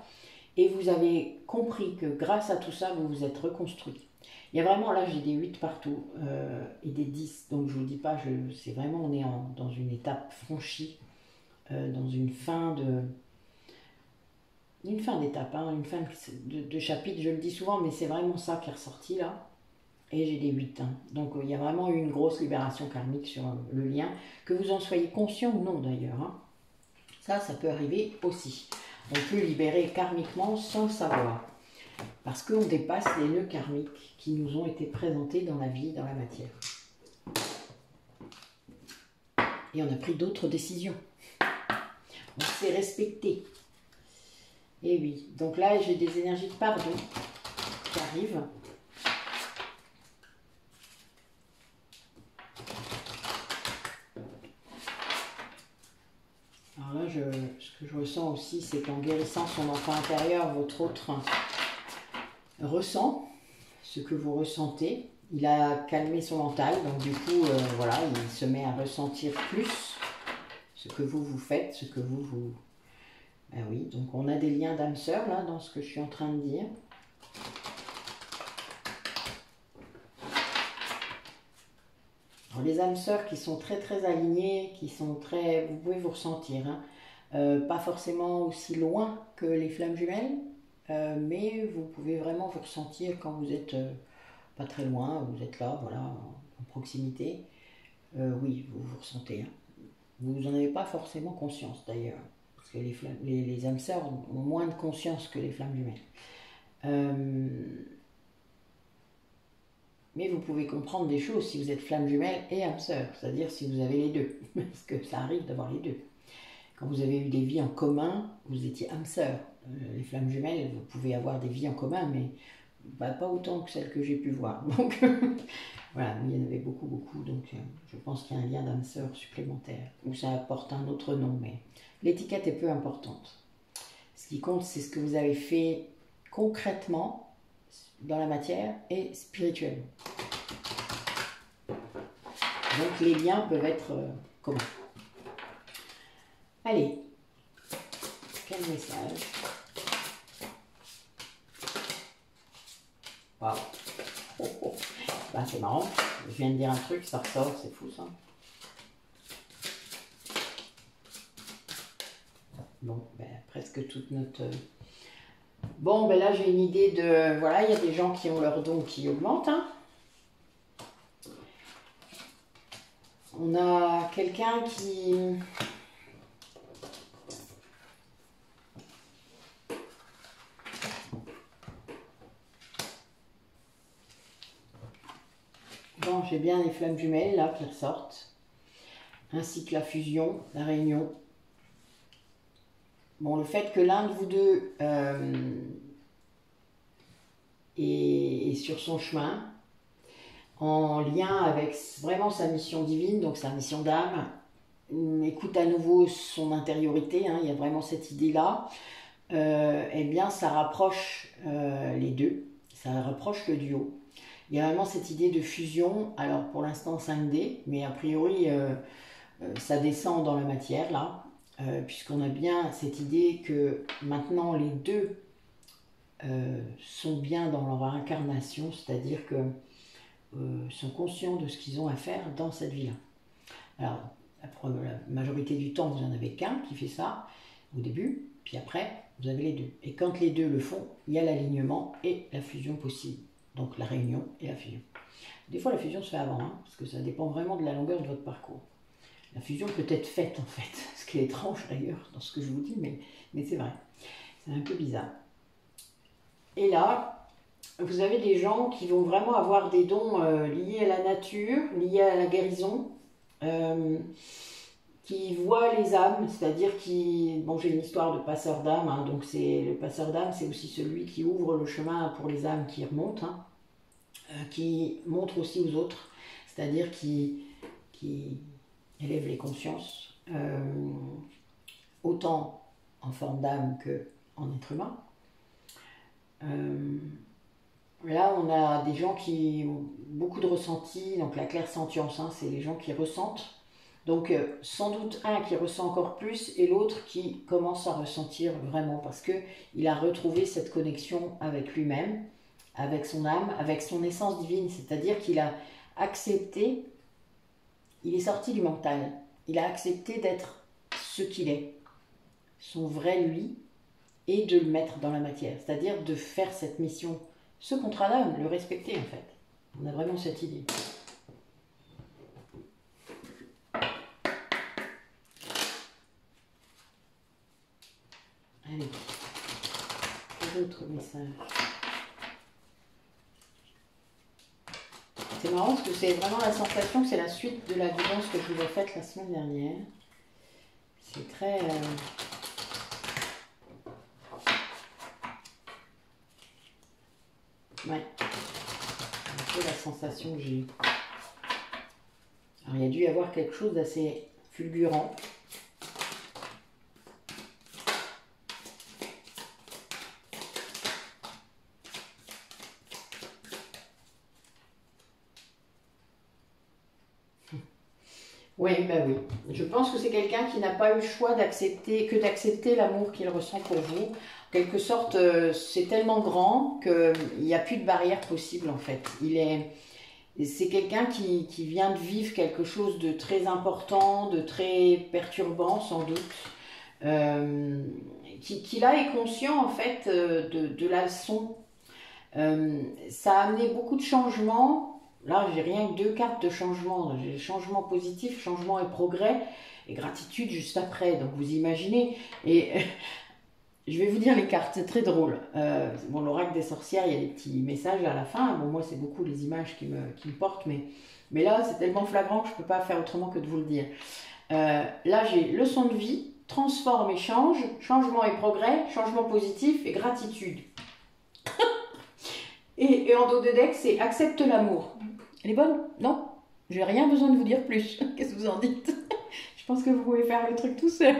et vous avez compris que grâce à tout ça, vous vous êtes reconstruit. Il y a vraiment, là j'ai des huit partout euh, et des dix, donc je ne vous dis pas, c'est vraiment, on est en, dans une étape franchie, euh, dans une fin de... Une fin d'étape, hein, une fin de, de chapitre, je le dis souvent, mais c'est vraiment ça qui est ressorti là. Et j'ai des huit. Hein. Donc il y a vraiment eu une grosse libération karmique sur le lien, que vous en soyez conscient ou non d'ailleurs. Hein. Ça, ça peut arriver aussi. On peut libérer karmiquement sans le savoir. Parce qu'on dépasse les nœuds karmiques qui nous ont été présentés dans la vie, dans la matière. Et on a pris d'autres décisions. On s'est respecté. Et oui, donc là j'ai des énergies de pardon qui arrivent. Alors là, je, ce que je ressens aussi, c'est qu'en guérissant son enfant intérieur, votre autre ressent ce que vous ressentez. Il a calmé son mental, donc du coup, euh, voilà, il se met à ressentir plus ce que vous vous faites, ce que vous vous... Ben oui, donc on a des liens d'âme sœur là dans ce que je suis en train de dire. Alors, les âmes sœurs qui sont très très alignées, qui sont très, vous pouvez vous ressentir, hein. euh, pas forcément aussi loin que les flammes jumelles, euh, mais vous pouvez vraiment vous ressentir quand vous êtes euh, pas très loin, vous êtes là, voilà, en, en proximité. Euh, oui, vous vous ressentez. Hein. Vous n'en avez pas forcément conscience d'ailleurs. Parce que les, flammes, les, les âmes sœurs ont moins de conscience que les flammes jumelles. Euh, mais vous pouvez comprendre des choses si vous êtes flamme jumelle et âme sœur, c'est-à-dire si vous avez les deux, parce que ça arrive d'avoir les deux. Quand vous avez eu des vies en commun, vous étiez âme sœur. Euh, les flammes jumelles, vous pouvez avoir des vies en commun, mais bah, pas autant que celles que j'ai pu voir. Donc voilà, il y en avait beaucoup, beaucoup, donc euh, je pense qu'il y a un lien d'âme sœur supplémentaire, ou ça apporte un autre nom, mais... L'étiquette est peu importante. Ce qui compte, c'est ce que vous avez fait concrètement dans la matière et spirituellement. Donc les liens peuvent être euh, communs. Allez, quel message? Waouh. Oh, oh. Bah, c'est marrant, je viens de dire un truc, ça ressort, c'est fou ça. Bon, ben, presque toute notre... Bon, ben là, j'ai une idée de... Voilà, il y a des gens qui ont leur don qui augmente. Hein. On a quelqu'un qui... Bon, j'ai bien les flammes jumelles, là, qui ressortent. Ainsi que la fusion, la réunion. Bon, le fait que l'un de vous deux euh, est, est sur son chemin, en lien avec vraiment sa mission divine, donc sa mission d'âme, écoute à nouveau son intériorité, hein, il y a vraiment cette idée-là, euh, eh bien ça rapproche euh, les deux, ça rapproche le duo. Il y a vraiment cette idée de fusion, alors pour l'instant cinq D, mais a priori euh, euh, ça descend dans la matière là, Euh, puisqu'on a bien cette idée que maintenant les deux euh, sont bien dans leur incarnation, c'est-à-dire que euh, sont conscients de ce qu'ils ont à faire dans cette vie-là. Alors, la, la majorité du temps, vous n'en avez qu'un qui fait ça au début, puis après, vous avez les deux. Et quand les deux le font, il y a l'alignement et la fusion possible. Donc la réunion et la fusion. Des fois, la fusion se fait avant, hein, parce que ça dépend vraiment de la longueur de votre parcours. La fusion peut être faite en fait, ce qui est étrange d'ailleurs dans ce que je vous dis, mais, mais c'est vrai, c'est un peu bizarre. Et là, vous avez des gens qui vont vraiment avoir des dons euh, liés à la nature, liés à la guérison, euh, qui voient les âmes, c'est-à-dire qui... Bon, j'ai une histoire de passeur d'âme, hein, donc c'est le passeur d'âme, c'est aussi celui qui ouvre le chemin pour les âmes qui remontent, hein, euh, qui montre aussi aux autres, c'est-à-dire qui... qui élève les consciences, euh, autant en forme d'âme qu'en être humain. Euh, là, on a des gens qui ont beaucoup de ressentis, donc la clairsentience, hein, c'est les gens qui ressentent Donc, euh, sans doute un qui ressent encore plus et l'autre qui commence à ressentir vraiment parce qu'il a retrouvé cette connexion avec lui-même, avec son âme, avec son essence divine. C'est-à-dire qu'il a accepté, il est sorti du mental. Il a accepté d'être ce qu'il est, son vrai lui, et de le mettre dans la matière. C'est-à-dire de faire cette mission, ce contrat d'âme, le respecter en fait. On a vraiment cette idée. Allez, d'autres messages. C'est marrant parce que c'est vraiment la sensation que c'est la suite de la guidance que je vous ai faite la semaine dernière. C'est très... Euh... Ouais, c'est un peu la sensation que j'ai eue. Alors il y a dû y avoir quelque chose d'assez fulgurant. Oui, ben oui. Je pense que c'est quelqu'un qui n'a pas eu le choix d'accepter que d'accepter l'amour qu'il ressent pour vous. En quelque sorte, euh, c'est tellement grand qu'il n'y a plus de barrière possible en fait. Il est, c'est quelqu'un qui, qui vient de vivre quelque chose de très important, de très perturbant sans doute. Euh, qui, qui là est conscient en fait euh, de, de la leçon. Euh, ça a amené beaucoup de changements. Là, j'ai rien que deux cartes de changement. J'ai changement positif, changement et progrès, et gratitude juste après. Donc vous imaginez. Et euh, je vais vous dire les cartes, c'est très drôle. Euh, bon, l'oracle des sorcières, il y a des petits messages à la fin. Bon, moi, c'est beaucoup les images qui me, qui me portent, mais, mais là, c'est tellement flagrant que je ne peux pas faire autrement que de vous le dire. Euh, là, j'ai leçon de vie, transforme et change, changement et progrès, changement positif et gratitude. Et, et en dos de deck, c'est accepte l'amour. Elle est bonne? Non? J'ai rien besoin de vous dire plus. Qu'est-ce que vous en dites? Je pense que vous pouvez faire le truc tout seul.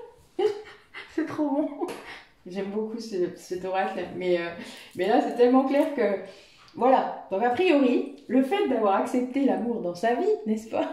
C'est trop bon. J'aime beaucoup ce, cet oracle. Mais, euh, mais là, c'est tellement clair que... Voilà. Donc, a priori, le fait d'avoir accepté l'amour dans sa vie, n'est-ce pas?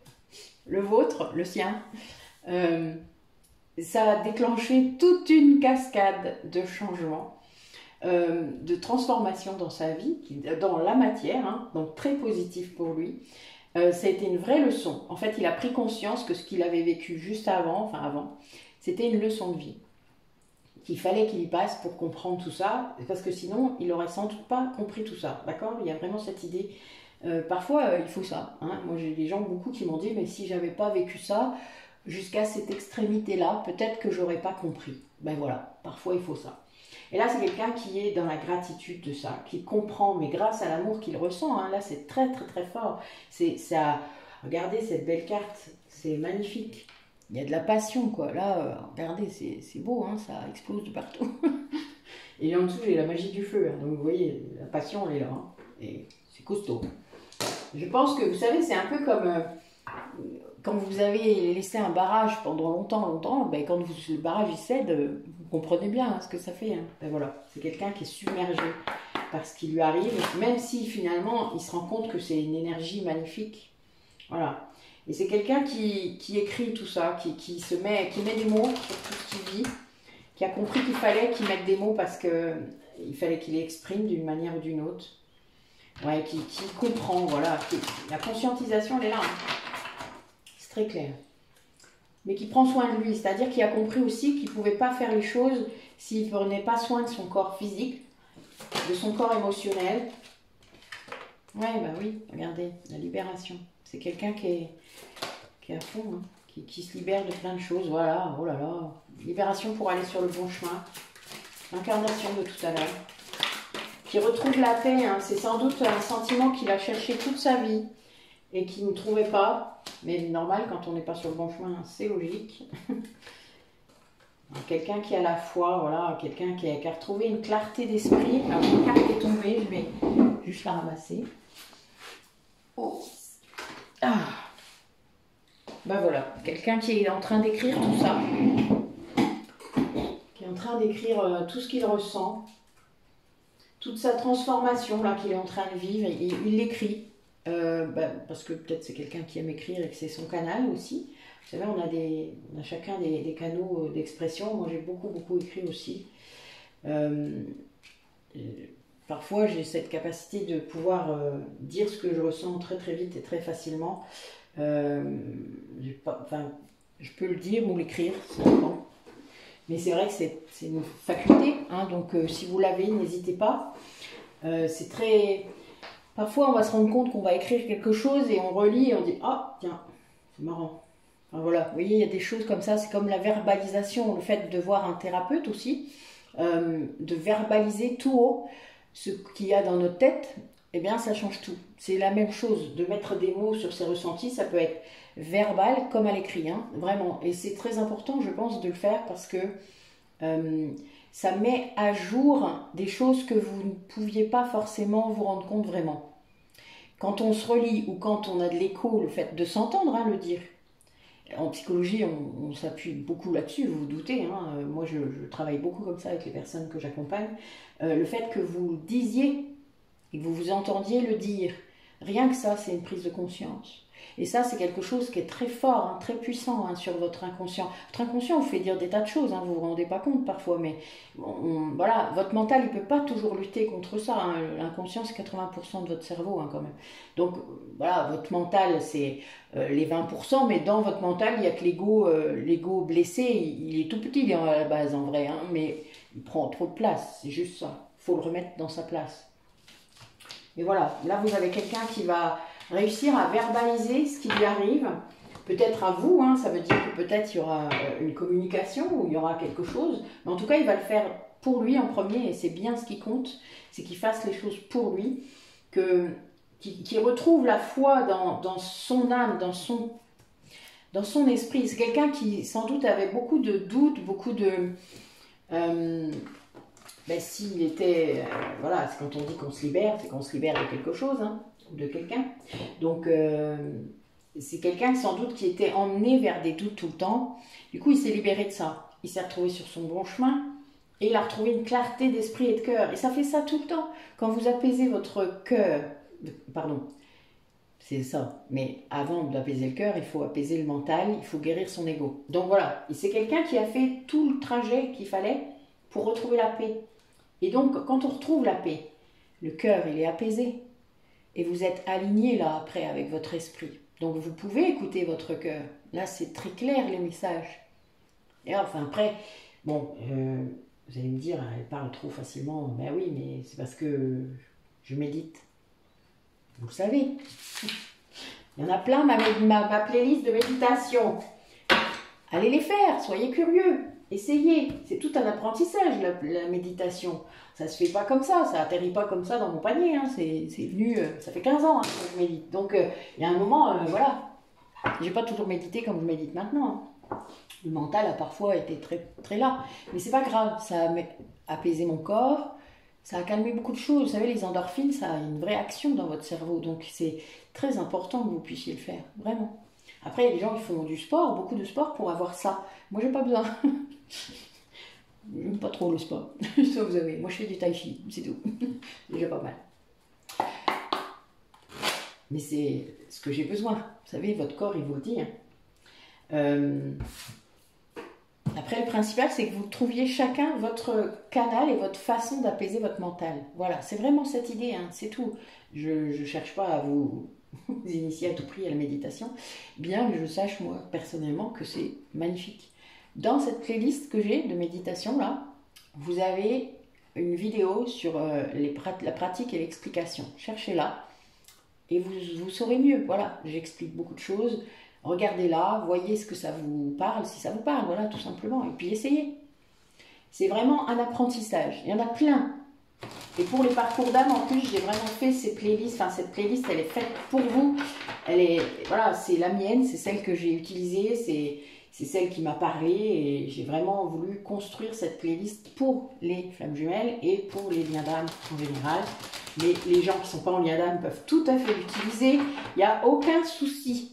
Le vôtre, le sien, euh, ça a déclenché toute une cascade de changements. Euh, de transformation dans sa vie, dans la matière, hein, donc très positif pour lui. Euh, ça a été une vraie leçon. En fait, il a pris conscience que ce qu'il avait vécu juste avant, enfin avant, c'était une leçon de vie. Qu'il fallait qu'il y passe pour comprendre tout ça, parce que sinon, il n'aurait sans doute pas compris tout ça. D'accord? Il y a vraiment cette idée. Euh, parfois, euh, il faut ça. Hein. Moi, j'ai des gens, beaucoup, qui m'ont dit, mais si j'avais pas vécu ça, jusqu'à cette extrémité-là, peut-être que j'aurais pas compris. Ben voilà, parfois, il faut ça. Et là, c'est quelqu'un qui est dans la gratitude de ça, qui comprend, mais grâce à l'amour qu'il ressent, hein, là, c'est très, très, très fort. C'est ça. Regardez cette belle carte, c'est magnifique. Il y a de la passion, quoi. Là, euh, regardez, c'est beau, hein, ça explose de partout. Et en dessous, j'ai la magie du feu. Hein, donc, vous voyez, la passion, elle est là. Hein, et c'est costaud. Je pense que, vous savez, c'est un peu comme... Euh, quand vous avez laissé un barrage pendant longtemps, longtemps, ben quand vous, le barrage il cède, vous comprenez bien hein, ce que ça fait. Hein. Ben voilà, c'est quelqu'un qui est submergé par ce qui lui arrive, même si finalement il se rend compte que c'est une énergie magnifique. Voilà. Et c'est quelqu'un qui, qui écrit tout ça, qui, qui, se met, qui met des mots sur tout ce qu'il vit, qui a compris qu'il fallait qu'il mette des mots parce qu'il fallait qu'il les exprime d'une manière ou d'une autre. Ouais, qui, qui comprend, voilà. Qui, la conscientisation, elle est là. Hein. Très clair, mais qui prend soin de lui, c'est-à-dire qu'il a compris aussi qu'il ne pouvait pas faire les choses s'il ne prenait pas soin de son corps physique, de son corps émotionnel. Ouais, bah oui, regardez, la libération. C'est quelqu'un qui est, qui est à fond, hein, qui, qui se libère de plein de choses, voilà, oh là là. Libération pour aller sur le bon chemin. L'incarnation de tout à l'heure. Qui retrouve la paix, hein. C'est sans doute un sentiment qu'il a cherché toute sa vie et qu'il ne trouvait pas. Mais normal, quand on n'est pas sur le bon chemin, c'est logique. Quelqu'un qui a la foi, voilà, quelqu'un qui, qui a retrouvé une clarté d'esprit. Alors, une carte est tombée, je vais juste la ramasser. Oh. Ah. Ben voilà, quelqu'un qui est en train d'écrire tout ça. Qui est en train d'écrire euh, tout ce qu'il ressent. Toute sa transformation là qu'il est en train de vivre, il l'écrit. euh, bah, parce que peut-être c'est quelqu'un qui aime écrire et que c'est son canal aussi. Vous savez, on a, des, on a chacun des, des canaux d'expression. Moi, j'ai beaucoup, beaucoup écrit aussi. Euh, parfois, j'ai cette capacité de pouvoir euh, dire ce que je ressens très, très vite et très facilement. Euh, pas, enfin, je peux le dire ou l'écrire, ça dépend. Mais c'est vrai que c'est une faculté, hein, donc euh, si vous l'avez, n'hésitez pas. Euh, c'est très... Parfois, on va se rendre compte qu'on va écrire quelque chose et on relit et on dit « Ah, tiens, c'est marrant ». Enfin, voilà, vous voyez, il y a des choses comme ça, c'est comme la verbalisation, le fait de voir un thérapeute aussi, euh, de verbaliser tout haut ce qu'il y a dans notre tête, eh bien, ça change tout. C'est la même chose, de mettre des mots sur ses ressentis, ça peut être verbal comme à l'écrit, hein, vraiment. Et c'est très important, je pense, de le faire parce que euh, ça met à jour des choses que vous ne pouviez pas forcément vous rendre compte vraiment. Quand on se relit ou quand on a de l'écho, le fait de s'entendre, hein, le dire. En psychologie, on, on s'appuie beaucoup là-dessus, vous vous doutez. Hein, euh, moi, je, je travaille beaucoup comme ça avec les personnes que j'accompagne. Euh, le fait que vous le disiez et que vous vous entendiez le dire, rien que ça, c'est une prise de conscience. Et ça, c'est quelque chose qui est très fort, hein, très puissant hein, sur votre inconscient. Votre inconscient vous fait dire des tas de choses, hein, vous ne vous rendez pas compte parfois, mais on, voilà, votre mental, il ne peut pas toujours lutter contre ça. Hein. L'inconscient, c'est quatre-vingts pour cent de votre cerveau hein, quand même. Donc voilà, votre mental, c'est euh, les vingt pour cent, mais dans votre mental, il n'y a que l'ego euh, l'ego blessé, il, il est tout petit à la base en vrai, hein, mais il prend trop de place, c'est juste ça. Il faut le remettre dans sa place. Mais voilà, là vous avez quelqu'un qui va réussir à verbaliser ce qui lui arrive, peut-être à vous, hein, ça veut dire que peut-être il y aura une communication ou il y aura quelque chose, mais en tout cas il va le faire pour lui en premier et c'est bien ce qui compte, c'est qu'il fasse les choses pour lui, que, qu'il, qu'il retrouve la foi dans, dans son âme, dans son, dans son esprit. C'est quelqu'un qui sans doute avait beaucoup de doutes, beaucoup de... Euh, ben, s'il était... Euh, voilà, c'est quand on dit qu'on se libère, c'est qu'on se libère de quelque chose, hein, de quelqu'un. Donc, euh, c'est quelqu'un sans doute qui était emmené vers des doutes tout le temps. Du coup, il s'est libéré de ça. Il s'est retrouvé sur son bon chemin et il a retrouvé une clarté d'esprit et de cœur. Et ça fait ça tout le temps. Quand vous apaisez votre cœur, pardon, c'est ça. Mais avant d'apaiser le cœur, il faut apaiser le mental, il faut guérir son ego. Donc voilà, c'est quelqu'un qui a fait tout le trajet qu'il fallait pour retrouver la paix. Et donc, quand on retrouve la paix, le cœur, il est apaisé. Et vous êtes aligné là après avec votre esprit. Donc vous pouvez écouter votre cœur. Là c'est très clair les messages. Et enfin après, bon, euh, vous allez me dire, elle parle trop facilement. Ben oui, mais c'est parce que je médite. Vous le savez. Il y en a plein, ma, ma, ma playlist de méditation. Allez les faire, soyez curieux. Essayez. C'est tout un apprentissage la, la méditation. Ça se fait pas comme ça, ça atterrit pas comme ça dans mon panier, hein. C'est venu, euh, ça fait quinze ans hein, que je médite. Donc il euh, y a un moment, euh, voilà, j'ai pas toujours médité comme je médite maintenant. Hein. Le mental a parfois été très, très là, mais c'est pas grave, ça a apaisé mon corps, ça a calmé beaucoup de choses. Vous savez, les endorphines, ça a une vraie action dans votre cerveau, donc c'est très important que vous puissiez le faire, vraiment. Après, il y a des gens qui font du sport, beaucoup de sport pour avoir ça. Moi, j'ai pas besoin. J'aime pas trop le sport, ça vous avez. Moi je fais du tai chi, c'est tout. Déjà pas mal. Mais c'est ce que j'ai besoin. Vous savez, votre corps, il vous le dit. Hein. Euh... Après, le principal, c'est que vous trouviez chacun votre canal et votre façon d'apaiser votre mental. Voilà, c'est vraiment cette idée, hein, c'est tout. Je ne cherche pas à vous, vous initier à tout prix à la méditation, bien que je sache, moi, personnellement, que c'est magnifique. Dans cette playlist que j'ai de méditation, là, vous avez une vidéo sur euh, les prat la pratique et l'explication. Cherchez-la et vous, vous saurez mieux. Voilà, j'explique beaucoup de choses. Regardez-la, voyez ce que ça vous parle, si ça vous parle, voilà, tout simplement. Et puis essayez. C'est vraiment un apprentissage. Il y en a plein. Et pour les parcours d'âme, en plus, j'ai vraiment fait ces playlists. Enfin, cette playlist, elle est faite pour vous. Elle est, voilà, c'est la mienne, c'est celle que j'ai utilisée, c'est... C'est celle qui m'a parlé et j'ai vraiment voulu construire cette playlist pour les flammes jumelles et pour les liens d'âme en général. Mais les gens qui ne sont pas en lien d'âme peuvent tout à fait l'utiliser. Il n'y a aucun souci.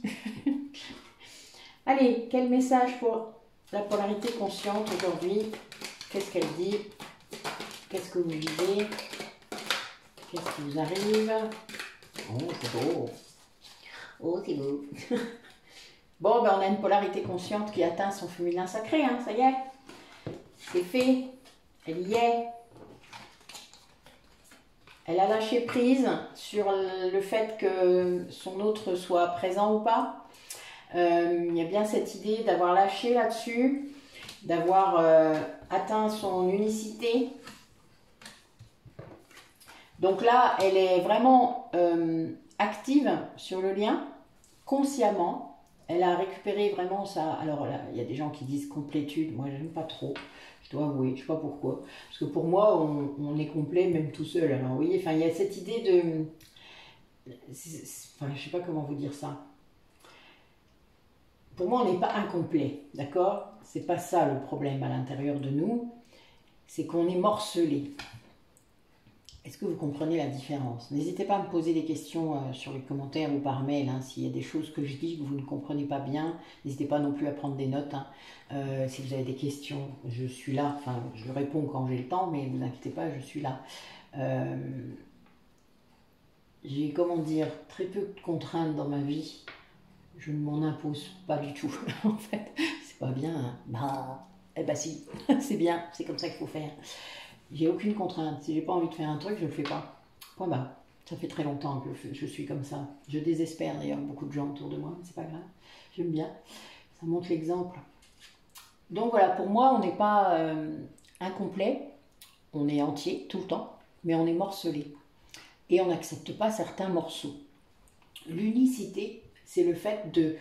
Allez, quel message pour la polarité consciente aujourd'hui? Qu'est-ce qu'elle dit? Qu'est-ce que vous vivez? Qu'est-ce qui vous arrive? Oh, c'est beau. Oh, c'est beau. Bon, ben on a une polarité consciente qui atteint son féminin sacré, hein, ça y est. C'est fait. Elle y est. Elle a lâché prise sur le fait que son autre soit présent ou pas. Euh, il y a bien cette idée d'avoir lâché là-dessus, d'avoir euh, atteint son unicité. Donc là, elle est vraiment euh, active sur le lien, consciemment. Elle a récupéré vraiment ça. Alors là, il y a des gens qui disent complétude. Moi, j'aime pas trop. Je dois avouer. Je sais pas pourquoi. Parce que pour moi, on, on est complet même tout seul. Alors, vous voyez, enfin, il y a cette idée de... Enfin, je sais pas comment vous dire ça. Pour moi, on n'est pas incomplet. D'accord? C'est pas ça le problème à l'intérieur de nous. C'est qu'on est morcelé. Est-ce que vous comprenez la différence? N'hésitez pas à me poser des questions euh, sur les commentaires ou par mail. Hein, s'il y a des choses que je dis que vous ne comprenez pas bien, n'hésitez pas non plus à prendre des notes. Hein. Euh, si vous avez des questions, je suis là. Enfin, je réponds quand j'ai le temps, mais ne vous inquiétez pas, je suis là. Euh, j'ai, comment dire, très peu de contraintes dans ma vie. Je ne m'en impose pas du tout. En fait, c'est pas bien. Hein. Bah, eh ben si, c'est bien. C'est comme ça qu'il faut faire. J'ai aucune contrainte. Si j'ai pas envie de faire un truc, je le fais pas. Point barre. Ça fait très longtemps que je suis comme ça. Je désespère d'ailleurs beaucoup de gens autour de moi, mais c'est pas grave. J'aime bien. Ça montre l'exemple. Donc voilà, pour moi, on n'est pas euh, incomplet. On est entier tout le temps, mais on est morcelé. Et on n'accepte pas certains morceaux. L'unicité, c'est le fait de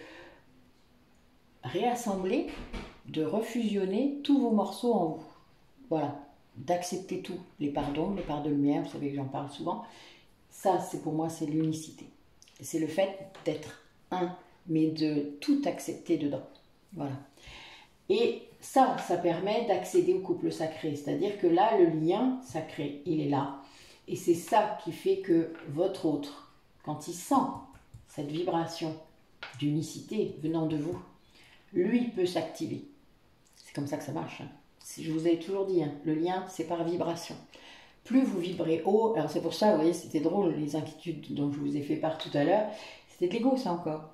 réassembler, de refusionner tous vos morceaux en vous. Voilà. D'accepter tout, les parts d'ombre, les parts de lumière, vous savez que j'en parle souvent. Ça, c'est pour moi, c'est l'unicité. C'est le fait d'être un, mais de tout accepter dedans. Voilà. Et ça, ça permet d'accéder au couple sacré. C'est-à-dire que là, le lien sacré, il est là. Et c'est ça qui fait que votre autre, quand il sent cette vibration d'unicité venant de vous, lui peut s'activer. C'est comme ça que ça marche. Hein. Je vous ai toujours dit, hein, le lien, c'est par vibration. Plus vous vibrez haut, alors c'est pour ça, vous voyez, c'était drôle, les inquiétudes dont je vous ai fait part tout à l'heure, c'était de l'ego, ça encore.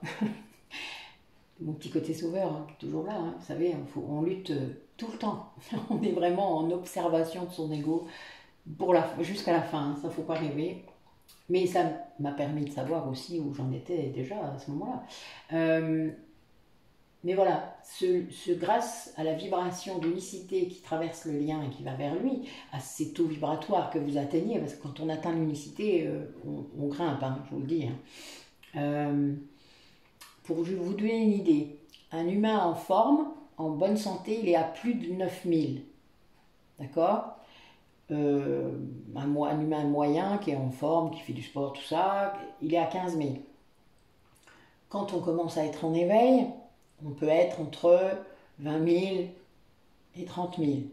Mon petit côté sauveur, hein, toujours là, hein, vous savez, faut, on lutte tout le temps. On est vraiment en observation de son ego jusqu'à la fin, hein, ça ne faut pas rêver. Mais ça m'a permis de savoir aussi où j'en étais déjà à ce moment-là. Euh, Mais voilà, ce, ce, grâce à la vibration d'unicité qui traverse le lien et qui va vers lui, à ces taux vibratoires que vous atteignez, parce que quand on atteint l'unicité, euh, on, on grimpe, hein, je vous le dis. Hein. Euh, pour vous donner une idée, un humain en forme, en bonne santé, il est à plus de neuf mille. D'accord euh, un, un humain moyen qui est en forme, qui fait du sport, tout ça, il est à quinze mille. Quand on commence à être en éveil, on peut être entre vingt mille et trente mille.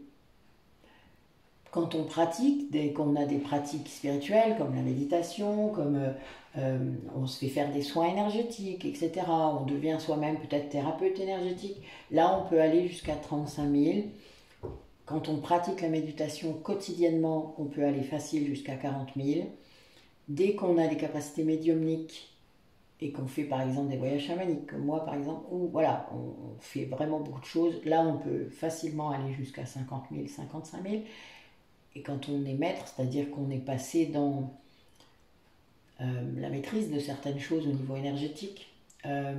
Quand on pratique, dès qu'on a des pratiques spirituelles, comme la méditation, comme euh, euh, on se fait faire des soins énergétiques, et cetera, on devient soi-même peut-être thérapeute énergétique, là on peut aller jusqu'à trente-cinq mille. Quand on pratique la méditation quotidiennement, on peut aller facile jusqu'à quarante mille. Dès qu'on a des capacités médiumniques, et qu'on fait par exemple des voyages chamaniques, comme moi par exemple, où voilà, on, on fait vraiment beaucoup de choses, là on peut facilement aller jusqu'à cinquante mille, cinquante-cinq mille, et quand on est maître, c'est-à-dire qu'on est passé dans euh, la maîtrise de certaines choses au niveau énergétique, euh,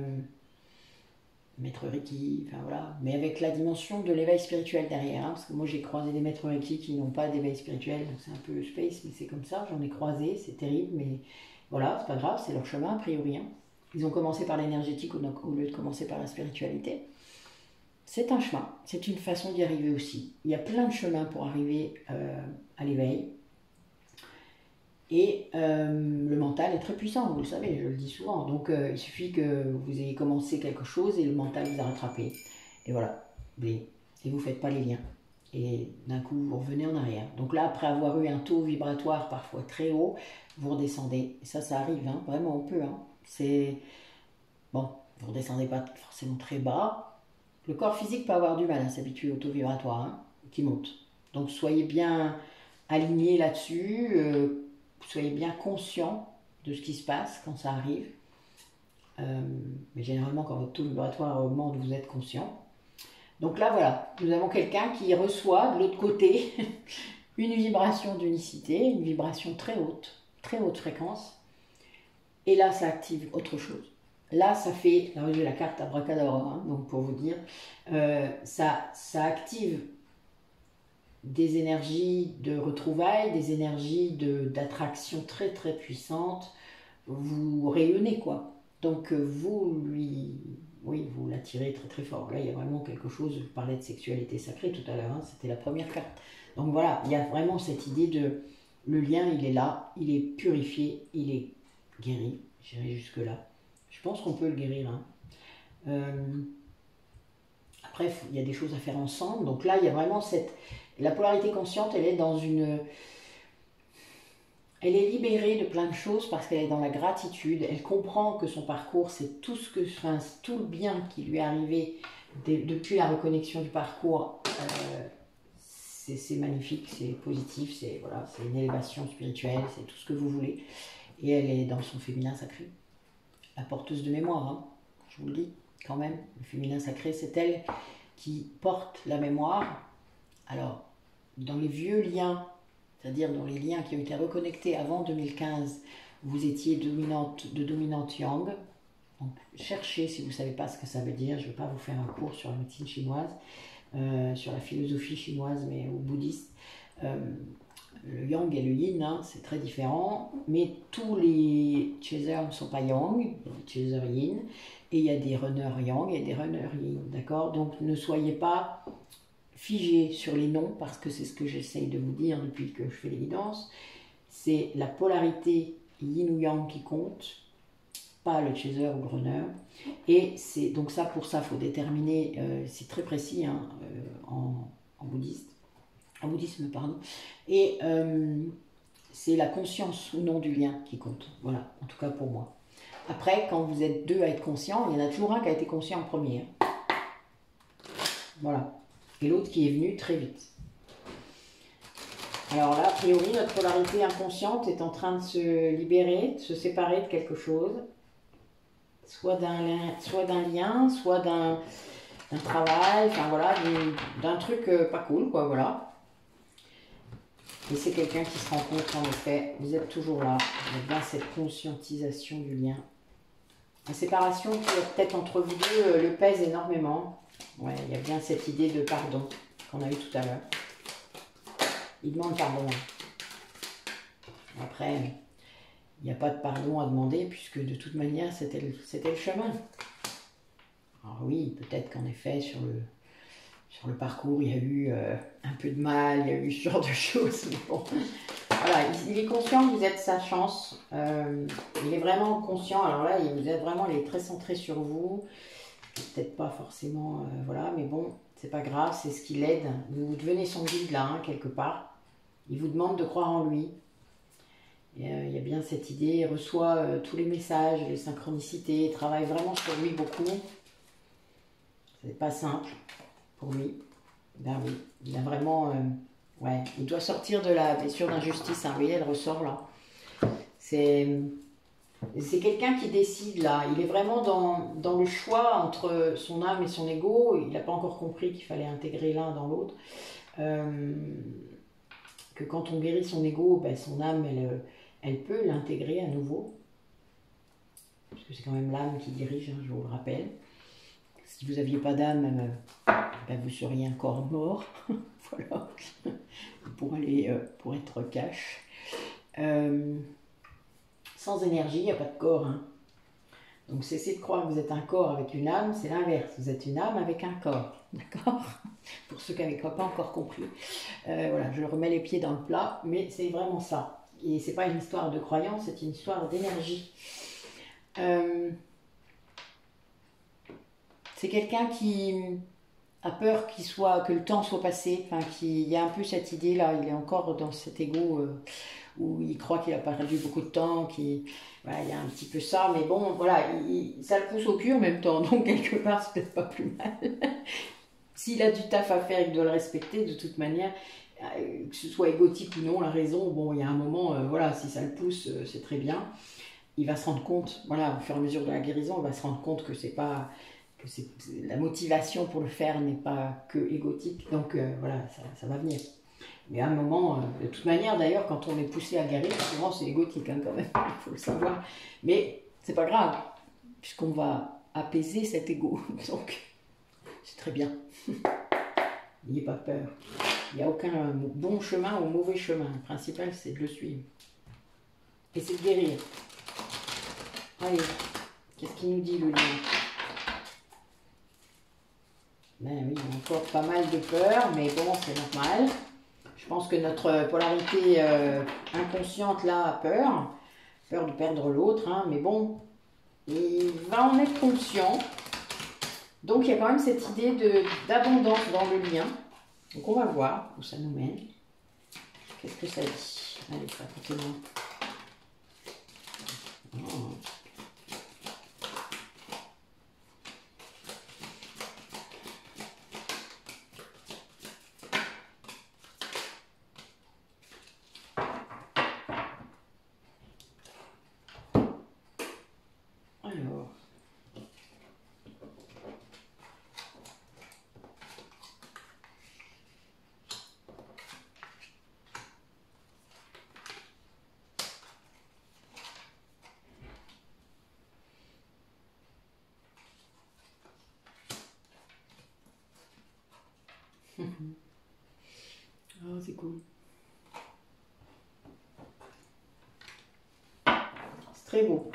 maître Reiki, enfin voilà, mais avec la dimension de l'éveil spirituel derrière, hein, parce que moi j'ai croisé des maîtres Reiki qui n'ont pas d'éveil spirituel, donc c'est un peu space, mais c'est comme ça, j'en ai croisé, c'est terrible, mais voilà, c'est pas grave, c'est leur chemin a priori. Hein. Ils ont commencé par l'énergétique au lieu de commencer par la spiritualité. C'est un chemin, c'est une façon d'y arriver aussi. Il y a plein de chemins pour arriver euh, à l'éveil. Et euh, le mental est très puissant, vous le savez, je le dis souvent. Donc euh, il suffit que vous ayez commencé quelque chose et le mental vous a rattrapé. Et voilà, et vous ne faites pas les liens. Et d'un coup, vous revenez en arrière. Donc là, après avoir eu un taux vibratoire parfois très haut, vous redescendez. Et ça, ça arrive, hein. Vraiment, on peut. Hein. C'est... Bon, vous ne redescendez pas forcément très bas. Le corps physique peut avoir du mal à s'habituer au taux vibratoire hein, qui monte. Donc soyez bien alignés là-dessus. Euh, soyez bien conscients de ce qui se passe quand ça arrive. Euh, mais généralement, quand votre taux vibratoire augmente, vous êtes conscient. Donc là, voilà, nous avons quelqu'un qui reçoit de l'autre côté une vibration d'unicité, une vibration très haute, très haute fréquence. Et là, ça active autre chose. Là, ça fait, là j'ai la carte abracadabra, hein, donc pour vous dire, euh, ça, ça active des énergies de retrouvailles, des énergies d'attraction très très puissantes. Vous rayonnez quoi. Donc vous lui, oui, vous l'attirez très très fort. Là, il y a vraiment quelque chose. Je parlais de sexualité sacrée tout à l'heure. Hein, c'était la première carte. Donc voilà, il y a vraiment cette idée de le lien, il est là, il est purifié, il est guéri. J'irai jusque là. Je pense qu'on peut le guérir. Hein. Euh, après, il y a des choses à faire ensemble. Donc là, il y a vraiment cette la polarité consciente. Elle est dans une Elle est libérée de plein de choses parce qu'elle est dans la gratitude. Elle comprend que son parcours, c'est tout ce que, enfin, tout le bien qui lui est arrivé de, depuis la reconnexion du parcours. Euh, c'est magnifique, c'est positif, c'est voilà, c'est une élévation spirituelle, c'est tout ce que vous voulez. Et elle est dans son féminin sacré, la porteuse de mémoire. Hein, je vous le dis quand même. Le féminin sacré, c'est elle qui porte la mémoire. Alors, dans les vieux liens, c'est-à-dire dans les liens qui ont été reconnectés avant deux mille quinze, vous étiez dominante, de dominante yang. Donc, cherchez si vous ne savez pas ce que ça veut dire. Je ne vais pas vous faire un cours sur la médecine chinoise, euh, sur la philosophie chinoise, mais ou bouddhiste. Euh, le yang et le yin, hein, c'est très différent, mais tous les chasers ne sont pas yang, il y a des chasers yin, et il y a des runners yang et des runners yin, d'accord? Donc ne soyez pas figé sur les noms, parce que c'est ce que j'essaye de vous dire depuis que je fais les guidances. C'est la polarité yin ou yang qui compte, pas le chaser ou le runner. Et c'est donc ça, pour ça, il faut déterminer, euh, c'est très précis hein, euh, en, en bouddhiste, en bouddhisme, pardon. Et euh, c'est la conscience ou non du lien qui compte. Voilà, en tout cas pour moi. Après, quand vous êtes deux à être conscients, il y en a toujours un qui a été conscient en premier. Hein. Voilà. Et l'autre qui est venu très vite. Alors là, a priori, notre polarité inconsciente est en train de se libérer, de se séparer de quelque chose, soit d'un lien, soit d'un lien, soit d'un travail, enfin voilà, d'un truc euh, pas cool, quoi, voilà. Et c'est quelqu'un qui se rend compte qu'en effet, vous êtes toujours là, vous avez bien cette conscientisation du lien. La séparation qui est peut-être entre vous deux euh, le pèse énormément. Ouais, il y a bien cette idée de pardon qu'on a eu tout à l'heure. Il demande pardon. Après, il n'y a pas de pardon à demander puisque de toute manière, c'était le, c'était le chemin. Alors oui, peut-être qu'en effet, sur le, sur le parcours, il y a eu euh, un peu de mal, il y a eu ce genre de choses. Mais bon, voilà, il, il est conscient que vous êtes sa chance. Euh, il est vraiment conscient. Alors là, il vous êtes vraiment, il est très centré sur vous. Peut-être pas forcément, euh, voilà, mais bon, c'est pas grave, c'est ce qui l'aide. Vous devenez son guide là, hein, quelque part. Il vous demande de croire en lui. Et, euh, il y a bien cette idée, il reçoit euh, tous les messages, les synchronicités, il travaille vraiment sur lui beaucoup. C'est pas simple pour lui. Ben oui, il a vraiment, euh, ouais, il doit sortir de la blessure d'injustice. Hein. Vous voyez, elle ressort là. C'est C'est quelqu'un qui décide là, il est vraiment dans, dans le choix entre son âme et son ego, il n'a pas encore compris qu'il fallait intégrer l'un dans l'autre, euh, que quand on guérit son ego, ben son âme, elle, elle peut l'intégrer à nouveau, parce que c'est quand même l'âme qui dirige, hein, je vous le rappelle. Si vous n'aviez pas d'âme, ben vous seriez un corps mort, voilà, pour, aller, pour être cash. Euh, Sans énergie, il n'y a pas de corps. Hein. Donc cessez de croire que vous êtes un corps avec une âme, c'est l'inverse. Vous êtes une âme avec un corps. D'accord? Pour ceux qui n'avaient pas encore compris. Euh, voilà, je remets les pieds dans le plat, mais c'est vraiment ça. Et ce n'est pas une histoire de croyance, c'est une histoire d'énergie. Euh, c'est quelqu'un qui a peur qu'il soit, que le temps soit passé. Enfin, qui, il y a un peu cette idée-là, il est encore dans cet ego... Euh, où il croit qu'il a perdu beaucoup de temps, qu'il voilà, il y a un petit peu ça, mais bon, voilà, il, ça le pousse au cul en même temps, donc quelque part, c'est peut-être pas plus mal. S'il a du taf à faire, il doit le respecter de toute manière, que ce soit égotique ou non, la raison, bon, il y a un moment, euh, voilà, si ça le pousse, euh, c'est très bien. il va se rendre compte, voilà, au fur et à mesure de la guérison, il va se rendre compte que c'est pas, que c'est, la motivation pour le faire n'est pas que égotique. Donc euh, voilà, ça, ça va venir. Mais à un moment, euh, de toute manière, d'ailleurs, quand on est poussé à guérir, souvent c'est égotique hein, quand même, il faut le savoir. Mais c'est pas grave, puisqu'on va apaiser cet ego. Donc c'est très bien. N'ayez pas peur. Il n'y a aucun bon chemin ou mauvais chemin. Le principal, c'est de le suivre. Et c'est de guérir. Allez, qu'est-ce qu'il nous dit le lion? Ben oui, il y a encore pas mal de peur, mais bon, c'est normal. Je pense que notre polarité euh, inconsciente, là, a peur. Peur de perdre l'autre, hein, mais bon, il va en être conscient. Donc, il y a quand même cette idée de, d'abondance dans le lien. Donc, on va voir où ça nous mène. Qu'est-ce que ça dit? Allez, racontez-moi. Oh. Alors. Oh, c'est cool. C'est très beau.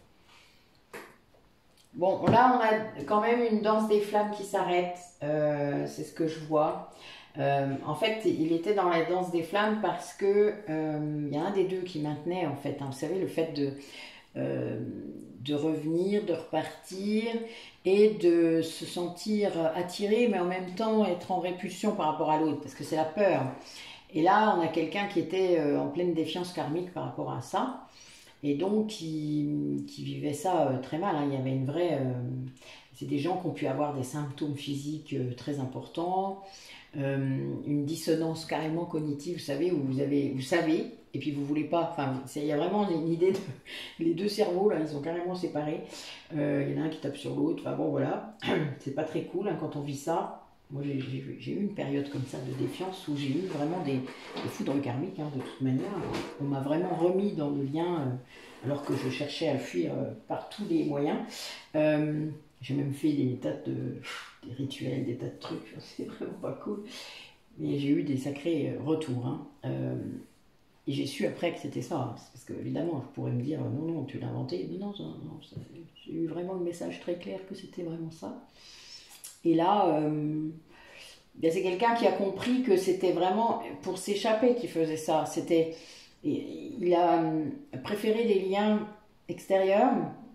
Bon, là, on a quand même une danse des flammes qui s'arrête. Euh, c'est ce que je vois. Euh, en fait, il était dans la danse des flammes parce que euh, il y a un des deux qui maintenait, en fait. Hein, vous savez, le fait de, euh, de revenir, de repartir et de se sentir attiré, mais en même temps être en répulsion par rapport à l'autre, parce que c'est la peur. Et là, on a quelqu'un qui était euh, en pleine défiance karmique par rapport à ça. Et donc, qui, qui vivait ça euh, très mal. Hein. Il y avait une vraie... Euh, c'est des gens qui ont pu avoir des symptômes physiques euh, très importants, euh, une dissonance carrément cognitive, vous savez, où vous, avez, vous savez, et puis vous voulez pas... Enfin, il y a vraiment une idée de... Les deux cerveaux, là, ils sont carrément séparés. Euh, il y en a un qui tape sur l'autre. Enfin bon, voilà. C'est pas très cool hein, quand on vit ça. Moi, j'ai eu une période comme ça de défiance où j'ai eu vraiment des, des foudres karmiques, hein, de toute manière. On m'a vraiment remis dans le lien, euh, alors que je cherchais à le fuir euh, par tous les moyens. Euh, j'ai même fait des tas de des rituels, des tas de trucs, c'est vraiment pas cool. Mais j'ai eu des sacrés retours. Hein. Euh, et j'ai su après que c'était ça. Hein, parce que, évidemment, je pourrais me dire, non, non, tu l'as inventé. Non, non, non j'ai eu vraiment le message très clair que c'était vraiment ça. Et là, euh, c'est quelqu'un qui a compris que c'était vraiment pour s'échapper qu'il faisait ça. C'était, il a préféré des liens extérieurs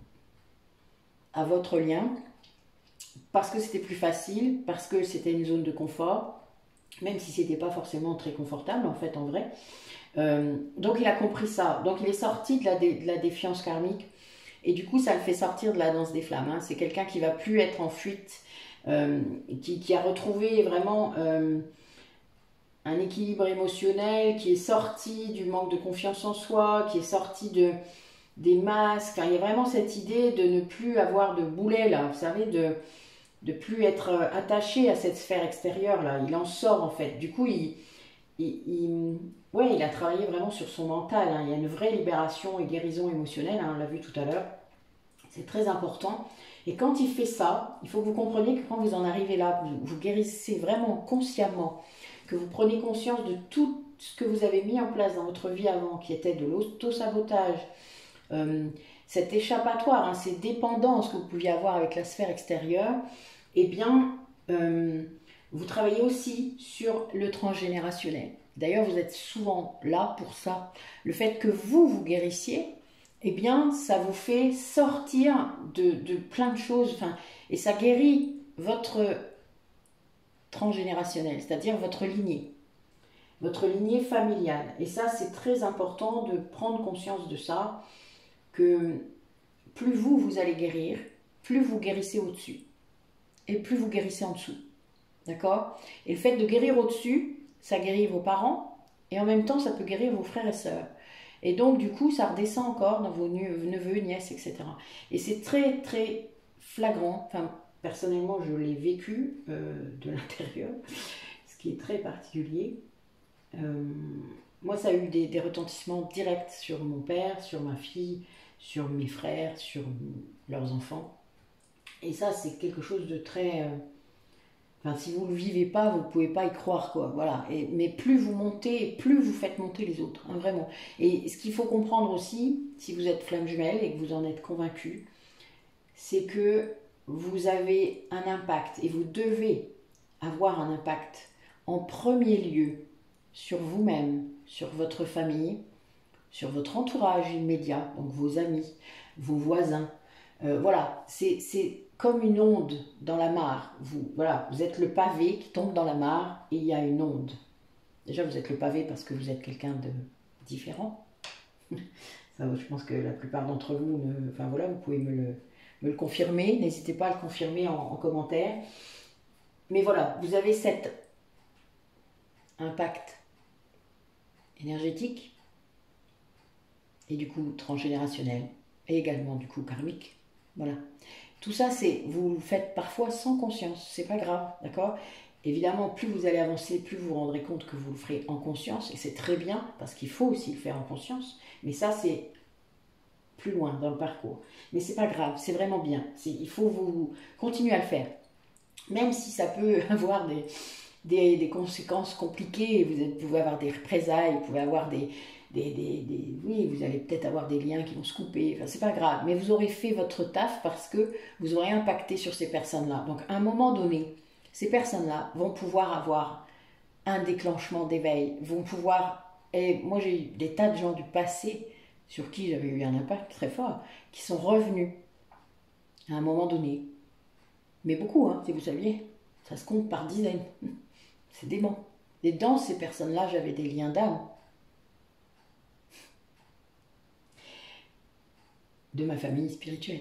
à votre lien parce que c'était plus facile, parce que c'était une zone de confort, même si c'était pas forcément très confortable en fait en vrai. Euh, donc il a compris ça. Donc il est sorti de la, dé, de la défiance karmique et du coup ça le fait sortir de la danse des flammes. Hein. C'est quelqu'un qui va plus être en fuite. Euh, qui, qui a retrouvé vraiment euh, un équilibre émotionnel, qui est sorti du manque de confiance en soi, qui est sorti de, des masques. Enfin, il y a vraiment cette idée de ne plus avoir de boulet, là, vous savez, de ne plus être attaché à cette sphère extérieure, là. Il en sort, en fait. Du coup, il, il, il, ouais, il a travaillé vraiment sur son mental. Hein. Il y a une vraie libération et guérison émotionnelle, hein, on l'a vu tout à l'heure. C'est très important. Et quand il fait ça, il faut que vous compreniez que quand vous en arrivez là, vous, vous guérissez vraiment consciemment, que vous prenez conscience de tout ce que vous avez mis en place dans votre vie avant, qui était de l'auto-sabotage, euh, cet échappatoire, hein, ces dépendances que vous pouviez avoir avec la sphère extérieure, eh bien, euh, vous travaillez aussi sur le transgénérationnel. D'ailleurs, vous êtes souvent là pour ça. Le fait que vous, vous guérissiez, eh bien, ça vous fait sortir de, de plein de choses, enfin, et ça guérit votre transgénérationnel, c'est-à-dire votre lignée, votre lignée familiale. Et ça, c'est très important de prendre conscience de ça, que plus vous, vous allez guérir, plus vous guérissez au-dessus, et plus vous guérissez en dessous. D'accord? Et le fait de guérir au-dessus, ça guérit vos parents, et en même temps, ça peut guérir vos frères et sœurs. Et donc, du coup, ça redescend encore dans vos neveux, nièces, et cetera. Et c'est très, très flagrant. Enfin, personnellement, je l'ai vécu euh, de l'intérieur, ce qui est très particulier. Euh, moi, ça a eu des, des retentissements directs sur mon père, sur ma fille, sur mes frères, sur leurs enfants. Et ça, c'est quelque chose de très... Euh, Enfin, si vous ne le vivez pas, vous ne pouvez pas y croire, quoi. Voilà. Et, mais plus vous montez, plus vous faites monter les autres, hein, vraiment. Et ce qu'il faut comprendre aussi, si vous êtes flamme jumelle et que vous en êtes convaincu, c'est que vous avez un impact et vous devez avoir un impact en premier lieu sur vous-même, sur votre famille, sur votre entourage immédiat, donc vos amis, vos voisins. Euh, voilà, c'est comme une onde dans la mare. Vous, voilà, vous êtes le pavé qui tombe dans la mare et il y a une onde. Déjà, vous êtes le pavé parce que vous êtes quelqu'un de différent. Ça, je pense que la plupart d'entre vous, ne, enfin voilà, vous pouvez me le, me le confirmer. N'hésitez pas à le confirmer en, en commentaire. Mais voilà, vous avez cet impact énergétique et du coup transgénérationnel et également du coup karmique. Voilà. Tout ça, c'est vous le faites parfois sans conscience, c'est pas grave, d'accord? Évidemment, plus vous allez avancer, plus vous vous rendrez compte que vous le ferez en conscience, et c'est très bien, parce qu'il faut aussi le faire en conscience, mais ça, c'est plus loin dans le parcours. Mais c'est pas grave, c'est vraiment bien, il faut vous continuer à le faire. Même si ça peut avoir des, des, des conséquences compliquées, vous pouvez avoir des représailles, vous pouvez avoir des... Des, des, des, oui, vous allez peut-être avoir des liens qui vont se couper, enfin, c'est pas grave, mais vous aurez fait votre taf parce que vous aurez impacté sur ces personnes-là. Donc à un moment donné, ces personnes-là vont pouvoir avoir un déclenchement d'éveil, vont pouvoir, et moi j'ai eu des tas de gens du passé sur qui j'avais eu un impact très fort, qui sont revenus à un moment donné, mais beaucoup, hein, si vous saviez, ça se compte par dizaines, c'est dément. Et dans ces personnes-là, j'avais des liens d'âme, de ma famille spirituelle.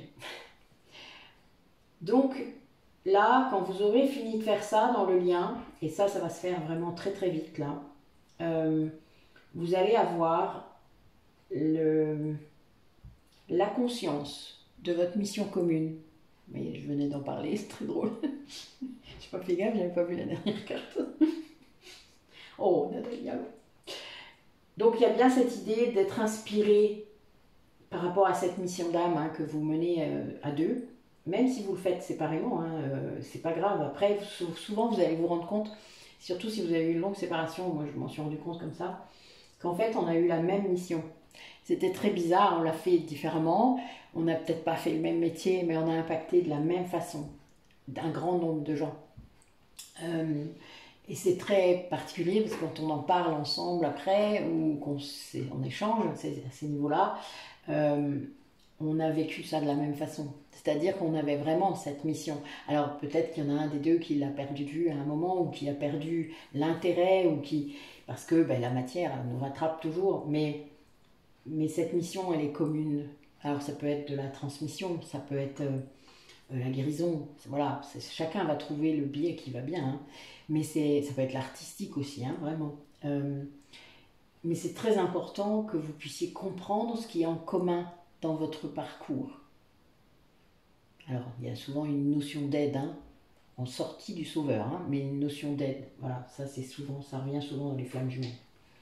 Donc là, quand vous aurez fini de faire ça dans le lien, et ça, ça va se faire vraiment très très vite là, euh, vous allez avoir le, la conscience de votre mission commune. Mais je venais d'en parler, c'est très drôle. Je n'ai pas fait gaffe, j'avais pas vu la dernière carte. Oh, Natalia. Donc il y a bien cette idée d'être inspiré par rapport à cette mission d'âme hein, que vous menez euh, à deux, même si vous le faites séparément, hein, euh, c'est pas grave. Après, souvent vous allez vous rendre compte, surtout si vous avez eu une longue séparation, moi je m'en suis rendu compte comme ça, qu'en fait on a eu la même mission. C'était très bizarre, on l'a fait différemment, on n'a peut-être pas fait le même métier, mais on a impacté de la même façon d'un grand nombre de gens. Euh, et c'est très particulier parce que quand on en parle ensemble après ou qu'on on échange à ces, à ces niveaux-là, Euh, on a vécu ça de la même façon. C'est-à-dire qu'on avait vraiment cette mission. Alors peut-être qu'il y en a un des deux qui l'a perdu de vue à un moment ou qui a perdu l'intérêt ou qui... parce que ben, la matière nous rattrape toujours. Mais, mais cette mission, elle est commune. Alors ça peut être de la transmission, ça peut être euh, la guérison. Voilà, chacun va trouver le biais qui va bien. Hein. Mais ça peut être l'artistique aussi, hein, vraiment. Euh, Mais c'est très important que vous puissiez comprendre ce qui est en commun dans votre parcours. Alors, il y a souvent une notion d'aide, hein, en sortie du sauveur, hein, mais une notion d'aide. Voilà, ça c'est souvent, ça revient souvent dans les flammes jumelles.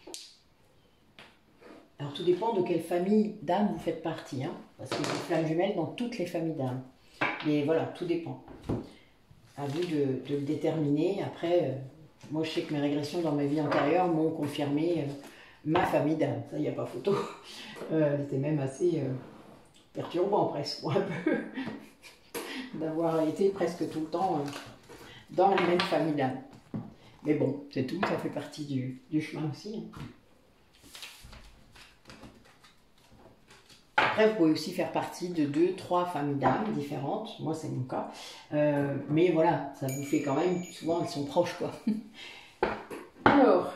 Alors, tout dépend de quelle famille d'âme vous faites partie, hein, parce que les flammes jumelles dans toutes les familles d'âme. Mais voilà, tout dépend. À vous de, de le déterminer. Après, euh, moi je sais que mes régressions dans ma vie antérieure m'ont confirmé. Euh, Ma famille d'âme, ça, il n'y a pas photo. Euh, elle était même assez euh, perturbant, presque, un peu, d'avoir été presque tout le temps euh, dans la même famille d'âme. Mais bon, c'est tout, ça fait partie du, du chemin aussi. Hein. Après, vous pouvez aussi faire partie de deux, trois familles d'âmes différentes. Moi, c'est mon cas. Euh, mais voilà, ça vous fait quand même, souvent, elles sont proches, quoi. Alors...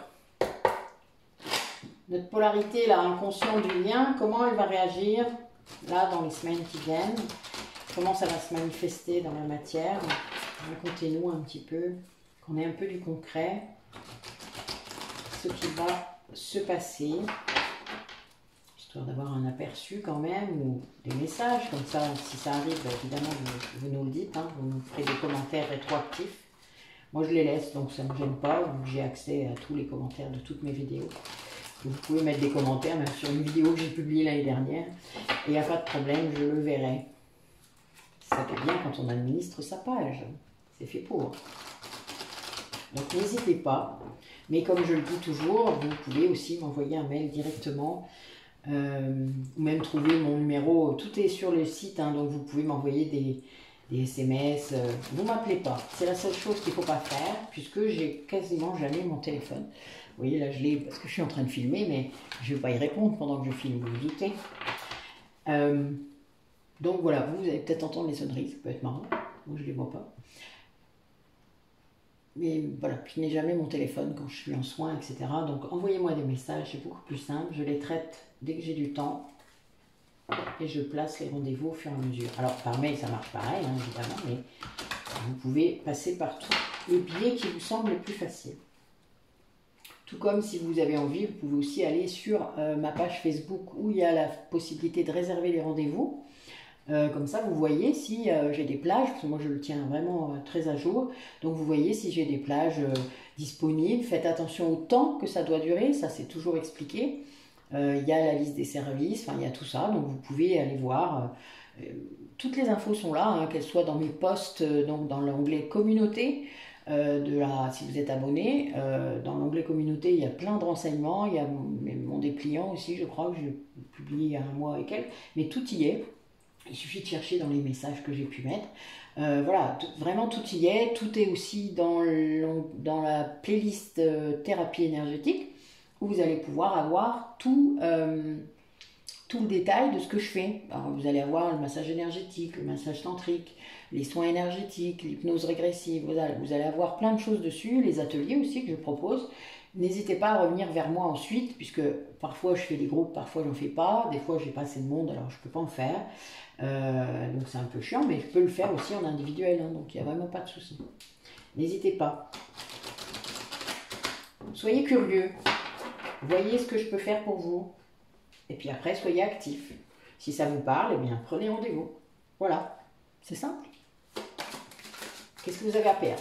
Notre polarité, là, inconsciente du lien, comment elle va réagir, là, dans les semaines qui viennent? Comment ça va se manifester dans la matière? Racontez-nous un petit peu, qu'on ait un peu du concret, ce qui va se passer. histoire d'avoir un aperçu quand même, ou des messages, comme ça, si ça arrive, bah, évidemment, vous, vous nous le dites, hein, vous nous ferez des commentaires rétroactifs. Moi, je les laisse, donc ça ne me gêne pas, vu que j'ai accès à tous les commentaires de toutes mes vidéos. Vous pouvez mettre des commentaires, même sur une vidéo que j'ai publiée l'année dernière, et il n'y a pas de problème, je le verrai. Ça fait bien quand on administre sa page, c'est fait pour. Donc n'hésitez pas, mais comme je le dis toujours, vous pouvez aussi m'envoyer un mail directement, euh, ou même trouver mon numéro, tout est sur le site, hein, donc vous pouvez m'envoyer des, des S M S, euh, vous ne m'appelez pas, c'est la seule chose qu'il ne faut pas faire, puisque j'ai quasiment jamais mon téléphone. Vous voyez là je l'ai parce que je suis en train de filmer, mais je ne vais pas y répondre pendant que je filme, vous vous doutez. Euh, donc voilà, vous, vous allez peut-être entendre les sonneries, ça peut être marrant, moi je ne les vois pas. Mais voilà, je n'ai jamais mon téléphone quand je suis en soins, et cetera. Donc envoyez-moi des messages, c'est beaucoup plus simple. Je les traite dès que j'ai du temps et je place les rendez-vous au fur et à mesure. Alors par mail, ça marche pareil, hein, évidemment, mais vous pouvez passer par tous les biais qui vous semblent les plus faciles. Tout comme si vous avez envie, vous pouvez aussi aller sur euh, ma page Facebook où il y a la possibilité de réserver les rendez-vous. Euh, comme ça, vous voyez si euh, j'ai des plages, parce que moi je le tiens vraiment euh, très à jour, donc vous voyez si j'ai des plages euh, disponibles. Faites attention au temps que ça doit durer, ça c'est toujours expliqué. Euh, il y a la liste des services, enfin il y a tout ça, donc vous pouvez aller voir. Euh, toutes les infos sont là, hein, qu'elles soient dans mes posts, euh, donc dans l'onglet communauté, euh, de la, si vous êtes abonné. Euh, dans l'onglet communauté, il y a plein de renseignements, il y a mon, mon dépliant aussi, je crois, que j'ai publié il y a un mois et quelques, mais tout y est. Il suffit de chercher dans les messages que j'ai pu mettre. Euh, voilà, tout, vraiment tout y est. Tout est aussi dans, le, dans la playlist euh, thérapie énergétique où vous allez pouvoir avoir tout, euh, tout le détail de ce que je fais. Alors, vous allez avoir le massage énergétique, le massage tantrique, les soins énergétiques, l'hypnose régressive. Vous allez, vous allez avoir plein de choses dessus, les ateliers aussi que je propose. N'hésitez pas à revenir vers moi ensuite, puisque parfois je fais des groupes, parfois je n'en fais pas. Des fois j'ai pas assez de monde, alors je ne peux pas en faire. Euh, donc c'est un peu chiant, mais je peux le faire aussi en individuel, hein, donc il n'y a vraiment pas de souci. N'hésitez pas. Soyez curieux, voyez ce que je peux faire pour vous, et puis après soyez actifs. Si ça vous parle, eh bien prenez rendez-vous. Voilà, c'est simple. Qu'est-ce que vous avez à perdre ?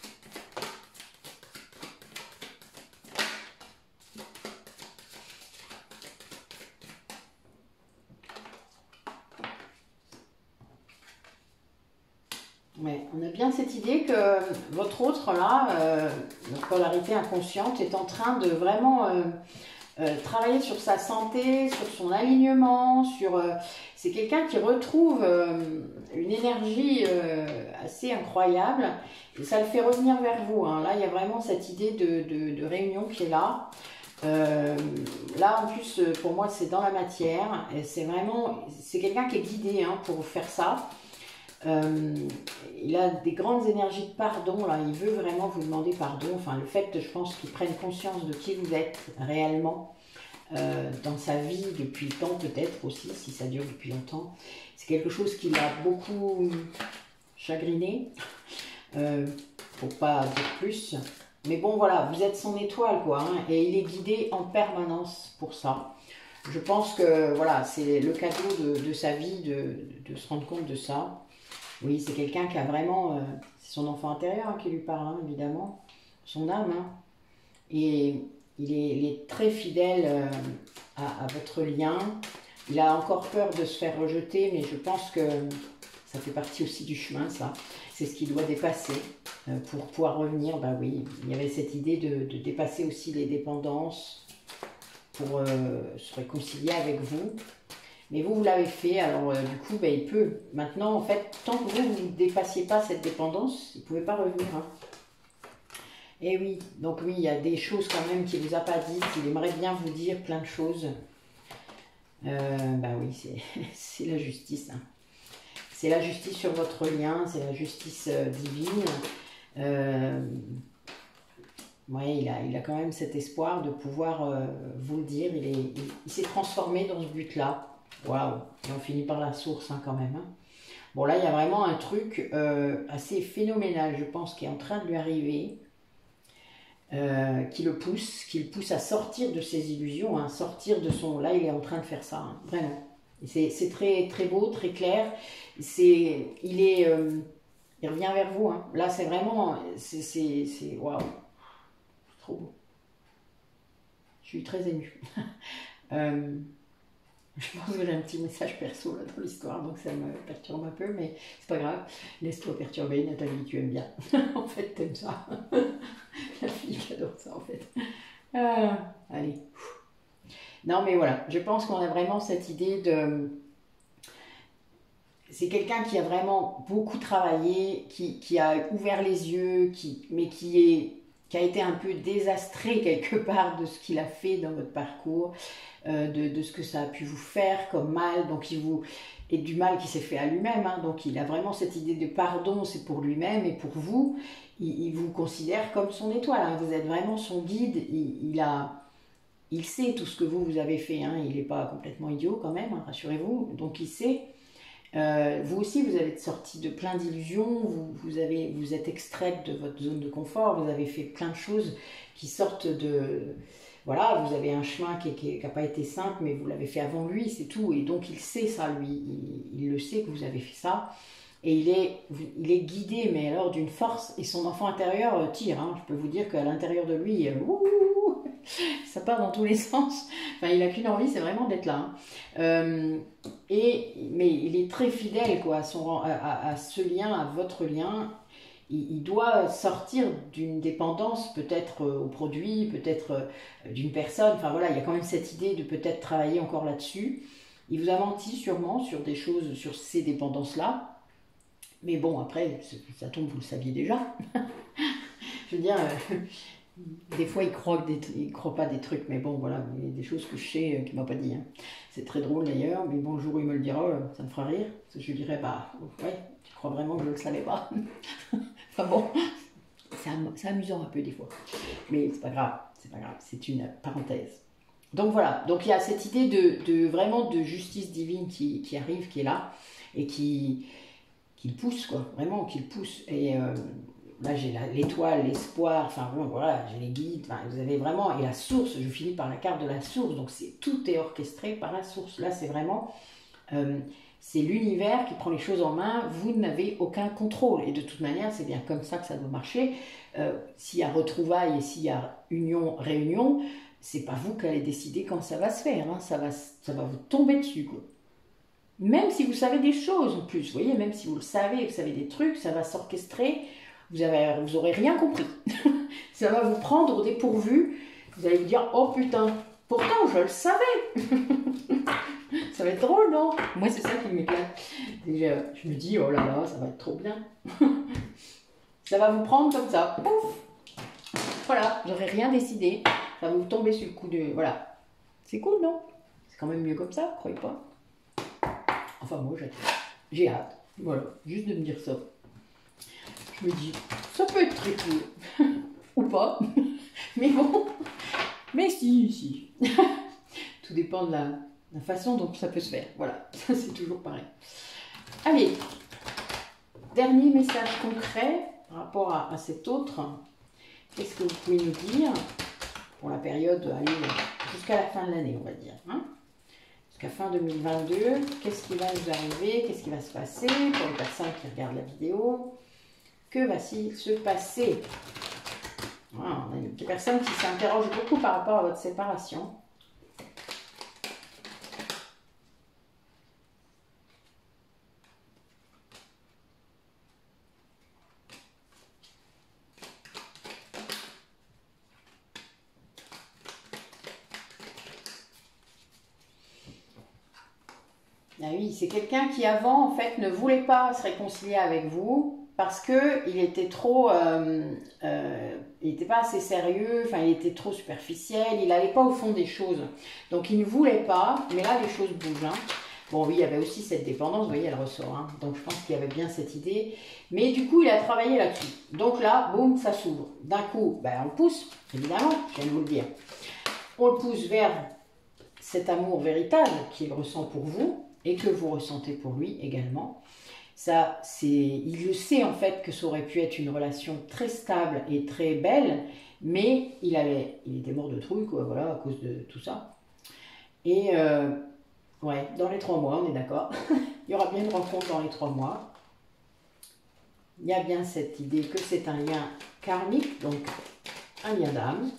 Ouais, on a bien cette idée que votre autre, là, euh, notre polarité inconsciente, est en train de vraiment euh, euh, travailler sur sa santé, sur son alignement, sur... Euh, c'est quelqu'un qui retrouve euh, une énergie euh, assez incroyable, et ça le fait revenir vers vous. Hein. Là, il y a vraiment cette idée de, de, de réunion qui est là. Euh, là, en plus, pour moi, c'est dans la matière, et c'est vraiment... C'est quelqu'un qui est guidé hein, pour faire ça. Euh, il a des grandes énergies de pardon, là, il veut vraiment vous demander pardon, enfin le fait, je pense, qu'il prenne conscience de qui vous êtes réellement euh, dans sa vie depuis le temps peut-être aussi, si ça dure depuis longtemps, c'est quelque chose qui l'a beaucoup chagriné, euh, faut pas dire plus, mais bon voilà, vous êtes son étoile quoi, hein, et il est guidé en permanence pour ça. Je pense que voilà, c'est le cadeau de, de sa vie de, de se rendre compte de ça. Oui, c'est quelqu'un qui a vraiment... Euh, c'est son enfant intérieur hein, qui lui parle, hein, évidemment. Son âme. Hein. Et il est, il est très fidèle euh, à, à votre lien. Il a encore peur de se faire rejeter, mais je pense que ça fait partie aussi du chemin, ça. C'est ce qu'il doit dépasser euh, pour pouvoir revenir. Bah oui, il y avait cette idée de, de dépasser aussi les dépendances pour euh, se réconcilier avec vous. Mais vous, vous l'avez fait, alors euh, du coup, ben, il peut. Maintenant, en fait, tant que vous, vous ne dépassiez pas cette dépendance, il ne pouvait pas revenir. Hein. Et oui, donc oui, il y a des choses quand même qu'il ne vous a pas dites. Il aimerait bien vous dire plein de choses. Euh, ben oui, c'est la justice. Hein. C'est la justice sur votre lien, c'est la justice euh, divine. Euh, ouais, il a, il a quand même cet espoir de pouvoir euh, vous le dire. Il, est, il, il s'est transformé dans ce but-là. Waouh, et on finit par la source hein, quand même. Hein. Bon là, il y a vraiment un truc euh, assez phénoménal, je pense, qui est en train de lui arriver. euh, qui le pousse, qui le pousse à sortir de ses illusions, hein, sortir de son... Là, il est en train de faire ça, hein, vraiment. C'est très, très beau, très clair. C'est, il est... Euh, il revient vers vous. Hein. Là, c'est vraiment... C'est... Waouh. Trop beau. Je suis très émue. euh, je pense que j'ai un petit message perso là, dans l'histoire, donc ça me perturbe un peu, mais c'est pas grave. Laisse-toi perturber, Nathalie, tu aimes bien. En fait, t'aimes ça. La fille qui adore ça, en fait. Euh, allez. Non, mais voilà, je pense qu'on a vraiment cette idée de... C'est quelqu'un qui a vraiment beaucoup travaillé, qui, qui a ouvert les yeux, qui, mais qui, est, qui a été un peu désastré quelque part de ce qu'il a fait dans votre parcours, euh, de, de ce que ça a pu vous faire comme mal, donc il vous, et du mal qu'il s'est fait à lui-même. Hein, donc il a vraiment cette idée de pardon, c'est pour lui-même et pour vous. Il, il vous considère comme son étoile, hein, vous êtes vraiment son guide, il, il, a, il sait tout ce que vous, vous avez fait, hein, il n'est pas complètement idiot quand même, hein, rassurez-vous, donc il sait. Euh, vous aussi, vous avez sorti de plein d'illusions, vous, vous, avez, vous êtes extraite de votre zone de confort, vous avez fait plein de choses qui sortent de... Voilà, vous avez un chemin qui n'a pas été simple, mais vous l'avez fait avant lui, c'est tout. Et donc, il sait ça, lui. Il, il le sait que vous avez fait ça. Et il est, il est guidé, mais alors d'une force. Et son enfant intérieur tire. Hein. Je peux vous dire qu'à l'intérieur de lui, ouh, ça part dans tous les sens. Enfin, il n'a qu'une envie, c'est vraiment d'être là. Hein. Euh, et, mais il est très fidèle quoi, à, son, à, à, à ce lien, à votre lien. Il, il doit sortir d'une dépendance, peut-être euh, au produit, peut-être euh, d'une personne. Enfin voilà, il y a quand même cette idée de peut-être travailler encore là-dessus. Il vous a menti sûrement sur des choses, sur ces dépendances-là. Mais bon, après, ça tombe, vous le saviez déjà. Je veux dire... Euh, Des fois, il croit, des, il croit pas des trucs, mais bon, voilà, il y a des choses que je sais euh, qu'il m'a pas dit. Hein. C'est très drôle d'ailleurs, mais bon, le jour où il me le dira, euh, ça me fera rire. Parce que je lui dirai, bah, ouais, tu crois vraiment que je le savais pas. Enfin bon, c'est amusant un peu des fois. Mais c'est pas grave, c'est pas grave, c'est une parenthèse. Donc voilà, donc il y a cette idée de, de vraiment de justice divine qui, qui arrive, qui est là, et qui, qui le pousse, quoi, vraiment, qui le pousse. Et... Euh, là j'ai l'étoile, l'espoir, enfin bon, voilà, j'ai les guides, enfin, vous avez vraiment, et la source, je finis par la carte de la source, donc c'est tout est orchestré par la source. Là c'est vraiment, euh, c'est l'univers qui prend les choses en main, vous n'avez aucun contrôle, et de toute manière c'est bien comme ça que ça doit marcher. Euh, s'il y a retrouvailles et s'il y a union, réunion, c'est pas vous qui allez décider quand ça va se faire, hein, ça, va, ça va vous tomber dessus, quoi. Même si vous savez des choses en plus, vous voyez, même si vous le savez, vous savez des trucs, ça va s'orchestrer. Vous avez, vous aurez rien compris. Ça va vous prendre au dépourvu. Vous allez vous dire, oh putain, pourtant je le savais. Ça va être drôle, non? Moi, c'est ça qui m'éclate. Déjà, je me dis, oh là là, ça va être trop bien. Ça va vous prendre comme ça. Pouf. Voilà, j'aurais rien décidé. Ça va vous tomber sur le coup de... Voilà. C'est cool, non? C'est quand même mieux comme ça, croyez pas? Enfin, moi, j'ai hâte. Voilà, juste de me dire ça. Je me dis, ça peut être très cool, ou pas, mais bon, mais si, si. Tout dépend de la, la façon dont ça peut se faire, voilà, ça c'est toujours pareil. Allez, dernier message concret par rapport à, à cet autre, qu'est-ce que vous pouvez nous dire pour la période, allez, jusqu'à la fin de l'année, on va dire, hein, jusqu'à fin deux mille vingt-deux, qu'est-ce qui va nous arriver, qu'est-ce qui va se passer pour les personnes qui regardent la vidéo. Que va-t-il se passer? Voilà, on a une personne qui s'interroge beaucoup par rapport à votre séparation. Ah oui, c'est quelqu'un qui avant, en fait, ne voulait pas se réconcilier avec vous. Parce qu'il était trop, euh, euh, il n'était pas assez sérieux, enfin il était trop superficiel, il n'allait pas au fond des choses. Donc il ne voulait pas, mais là les choses bougent. Hein. Bon oui, il y avait aussi cette dépendance, vous voyez, elle ressort. Hein. Donc je pense qu'il y avait bien cette idée. Mais du coup, il a travaillé là-dessus. Donc là, boum, ça s'ouvre. D'un coup, ben, on le pousse, évidemment, je viens de vous le dire. On le pousse vers cet amour véritable qu'il ressent pour vous et que vous ressentez pour lui également. Ça, c'est, il le sait en fait que ça aurait pu être une relation très stable et très belle, Mais il, avait, il était mort de trouille, quoi, voilà, à cause de tout ça. Et euh, ouais, dans les trois mois, on est d'accord. Il y aura bien une rencontre dans les trois mois. Il y a bien cette idée que c'est un lien karmique, donc un lien d'âme,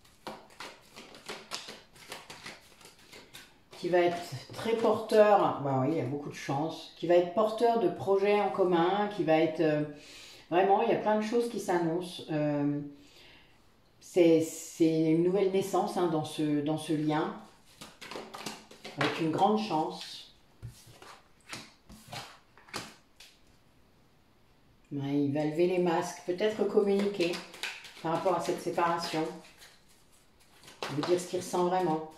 qui va être très porteur, ben oui, il y a beaucoup de chance, qui va être porteur de projets en commun, qui va être... Euh, vraiment, il y a plein de choses qui s'annoncent. Euh, c'est une nouvelle naissance hein, dans, ce, dans ce lien, avec une grande chance. Ouais, il va lever les masques, peut-être communiquer par rapport à cette séparation. Vous dire ce qu'il ressent vraiment.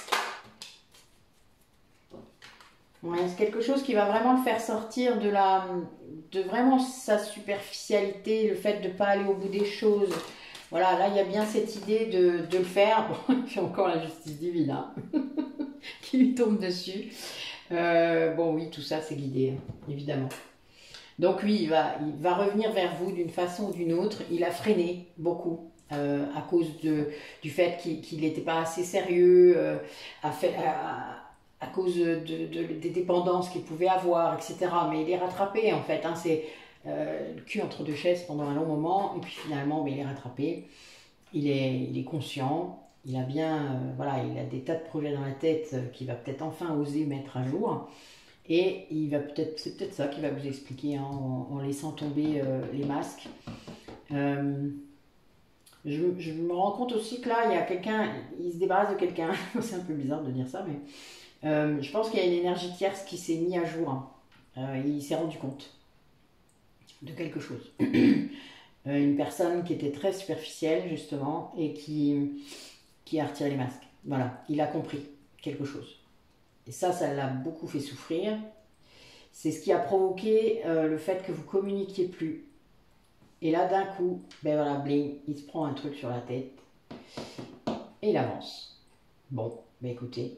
Ouais, c'est quelque chose qui va vraiment le faire sortir de la, de vraiment sa superficialité, le fait de ne pas aller au bout des choses. Voilà, là il y a bien cette idée de, de le faire. Bon, il fait encore la justice divine hein, qui lui tombe dessus. Euh, bon oui, tout ça c'est guidé, hein, évidemment. Donc oui, il va, il va revenir vers vous d'une façon ou d'une autre. Il a freiné beaucoup. Euh, à cause de, du fait qu'il n'était pas assez sérieux, euh, à, fait, à, à cause de, de, des dépendances qu'il pouvait avoir, et cetera. Mais il est rattrapé en fait, hein, c'est euh, le cul entre deux chaises pendant un long moment, et puis finalement mais il est rattrapé, il est, il est conscient, il a bien, euh, voilà, il a des tas de projets dans la tête euh, qu'il va peut-être enfin oser mettre à jour, et il va peut-être, c'est peut-être ça qu'il va vous expliquer hein, en, en laissant tomber euh, les masques. Euh, Je, je me rends compte aussi que là, il y a quelqu'un, il se débarrasse de quelqu'un. C'est un peu bizarre de dire ça, mais euh, je pense qu'il y a une énergie tierce qui s'est mise à jour. Hein. Euh, il s'est rendu compte de quelque chose. euh, une personne qui était très superficielle, justement, et qui, qui a retiré les masques. Voilà, il a compris quelque chose. Et ça, ça l'a beaucoup fait souffrir. C'est ce qui a provoqué euh, le fait que vous communiquiez plus. Et là, d'un coup, ben voilà, bling, il se prend un truc sur la tête et il avance. Bon, ben écoutez,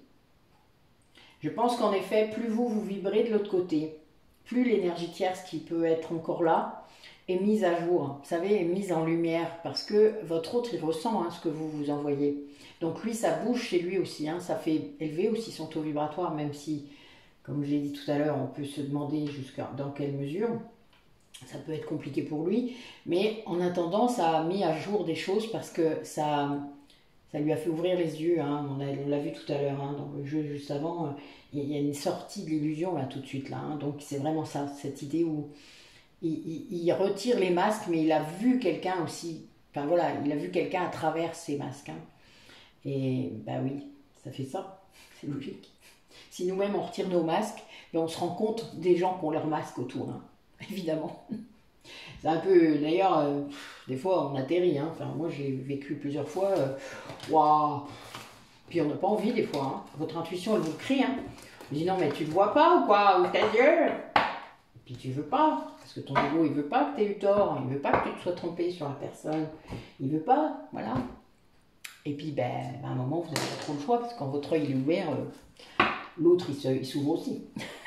je pense qu'en effet, plus vous, vous vibrez de l'autre côté, plus l'énergie tierce qui peut être encore là est mise à jour, vous savez, est mise en lumière, parce que votre autre, il ressent hein, ce que vous vous envoyez. Donc lui, ça bouge chez lui aussi, hein, ça fait élever aussi son taux vibratoire, même si, comme je l'ai dit tout à l'heure, on peut se demander jusqu'à dans quelle mesure. Ça peut être compliqué pour lui, mais en attendant, ça a mis à jour des choses parce que ça, ça lui a fait ouvrir les yeux. Hein. On l'a vu tout à l'heure hein, dans le jeu juste avant. Euh, il y a une sortie de l'illusion là tout de suite là. Hein. Donc c'est vraiment ça, cette idée où il, il, il retire les masques, mais il a vu quelqu'un aussi. Enfin voilà, il a vu quelqu'un à travers ces masques. Hein. Et bah oui, ça fait ça, c'est logique. Si nous-mêmes on retire nos masques, et on se rend compte des gens qui ont leurs masques autour. Hein. Évidemment. C'est un peu, d'ailleurs, euh, des fois on atterrit, hein. Enfin moi j'ai vécu plusieurs fois, euh, waouh, puis on n'a pas envie des fois, hein. Votre intuition elle vous crie, hein. On dit non mais tu le vois pas ou quoi, ou ta gueule. Et puis tu veux pas, parce que ton ego il veut pas que tu aies eu tort, il veut pas que tu te sois trompé sur la personne, il veut pas, voilà. Et puis ben, à un moment vous n'avez pas trop le choix, parce que quand votre œil est ouvert, euh, l'autre il s'ouvre aussi.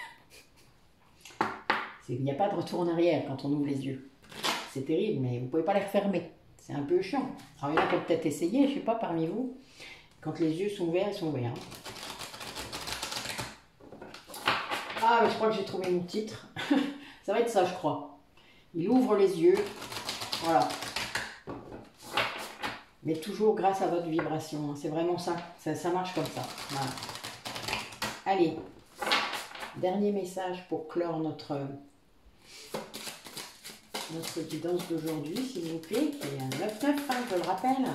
Il n'y a pas de retour en arrière quand on ouvre les yeux. C'est terrible, mais vous ne pouvez pas les refermer. C'est un peu chiant. Alors il y en a qui ont peut-être essayé, je ne sais pas, parmi vous. Quand les yeux sont ouverts, ils sont ouverts. Ah, mais je crois que j'ai trouvé mon titre. Ça va être ça, je crois. Il ouvre les yeux. Voilà. Mais toujours grâce à votre vibration. C'est vraiment ça. ça. Ça marche comme ça. Voilà. Allez. Dernier message pour clore notre... notre guidance d'aujourd'hui, s'il vous plaît, qui est un neuf neuf, hein, je le rappelle.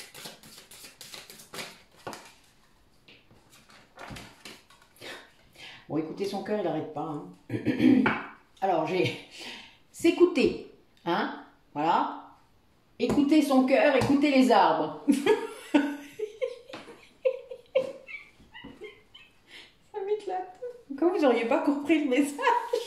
Bon, écoutez, son cœur, il n'arrête pas. Hein. Alors, j'ai... S'écouter, hein, voilà. Écoutez son cœur, écoutez les arbres. Ça m'éclate. Comme vous n'auriez pas compris le message.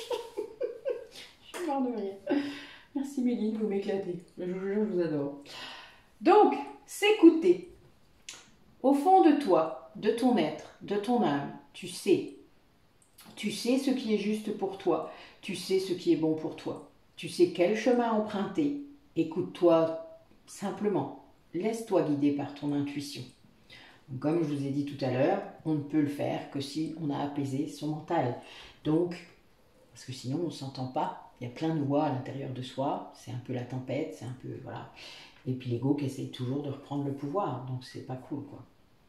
Je suis mort de rire. Merci Méline, vous m'éclatez. Je vous jure, je vous adore. Donc, s'écouter. Au fond de toi, de ton être, de ton âme, tu sais. Tu sais ce qui est juste pour toi. Tu sais ce qui est bon pour toi. Tu sais quel chemin emprunter. Écoute-toi simplement. laisse-toi guider par ton intuition. Donc, comme je vous ai dit tout à l'heure, on ne peut le faire que si on a apaisé son mental. Donc, parce que sinon on ne s'entend pas. Il y a plein de voix à l'intérieur de soi. C'est un peu la tempête, c'est un peu, voilà. Et puis l'ego qui essaye toujours de reprendre le pouvoir. Donc c'est pas cool, quoi.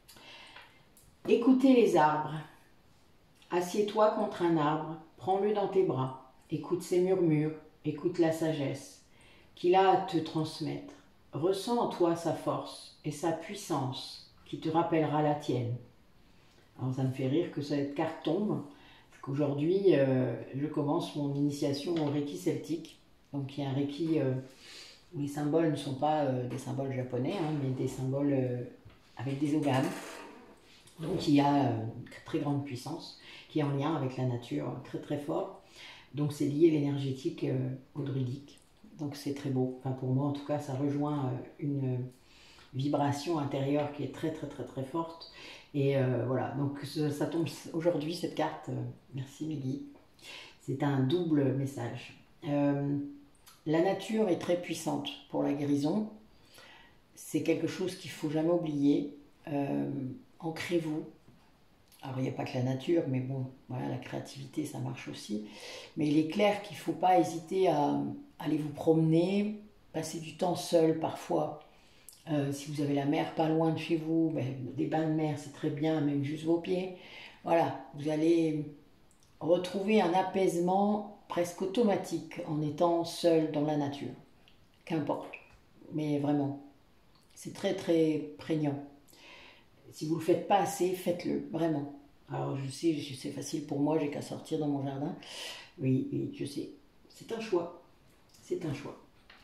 Écoutez les arbres. Assieds-toi contre un arbre. Prends-le dans tes bras. Écoute ses murmures. Écoute la sagesse qu'il a à te transmettre. Ressens en toi sa force et sa puissance qui te rappellera la tienne. Alors ça me fait rire que cette carte tombe. Qu'aujourd'hui, euh, je commence mon initiation au Reiki celtique. Donc il y a un Reiki euh, où les symboles ne sont pas euh, des symboles japonais, hein, mais des symboles euh, avec des ogames. Donc il y a euh, une très grande puissance qui est en lien avec la nature très très fort. Donc c'est lié l'énergétique euh, au druidique. Donc c'est très beau. Enfin pour moi en tout cas, ça rejoint euh, une vibration intérieure qui est très très très très forte. Et euh, voilà, donc ça tombe aujourd'hui cette carte, euh, merci Meggy, c'est un double message. Euh, la nature est très puissante pour la guérison, c'est quelque chose qu'il ne faut jamais oublier, euh, ancrez-vous. Alors il n'y a pas que la nature, mais bon, voilà, la créativité ça marche aussi, mais il est clair qu'il ne faut pas hésiter à aller vous promener, passer du temps seul parfois. Euh, si vous avez la mer pas loin de chez vous, ben, des bains de mer c'est très bien, même juste vos pieds. Voilà, vous allez retrouver un apaisement presque automatique en étant seul dans la nature. Qu'importe, mais vraiment, c'est très très prégnant. Si vous ne le faites pas assez, faites-le, vraiment. Alors je sais, c'est facile pour moi, j'ai qu'à sortir dans mon jardin. Oui, oui, je sais, c'est un choix, c'est un choix.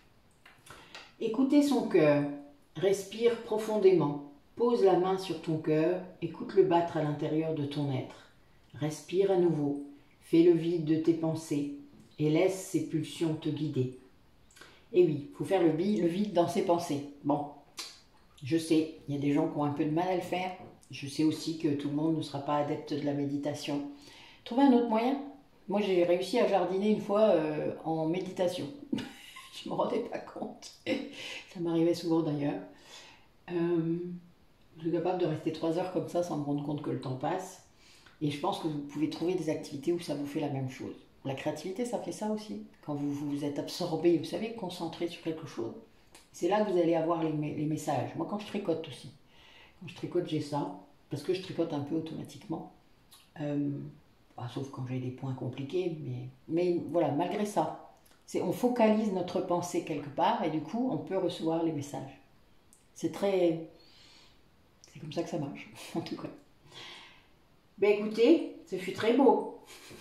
Écoutez son cœur. Respire profondément, pose la main sur ton cœur, écoute-le battre à l'intérieur de ton être. Respire à nouveau, fais le vide de tes pensées et laisse ces pulsions te guider. Et oui, il faut faire le vide dans ses pensées. Bon, je sais, il y a des gens qui ont un peu de mal à le faire. Je sais aussi que tout le monde ne sera pas adepte de la méditation. Trouvez un autre moyen. Moi, j'ai réussi à jardiner une fois euh, en méditation. Je ne me rendais pas compte. Ça m'arrivait souvent d'ailleurs. Euh, je suis capable de rester trois heures comme ça sans me rendre compte que le temps passe. Et je pense que vous pouvez trouver des activités où ça vous fait la même chose. La créativité, ça fait ça aussi. Quand vous vous êtes absorbé, vous savez, concentré sur quelque chose, c'est là que vous allez avoir les, les messages. Moi, quand je tricote aussi, quand je tricote, j'ai ça, parce que je tricote un peu automatiquement. Euh, bah, sauf quand j'ai des points compliqués, mais, mais voilà, malgré ça. C'est, on focalise notre pensée quelque part et du coup on peut recevoir les messages. C'est très... C'est comme ça que ça marche, en tout cas. Ben écoutez, ce fut très beau.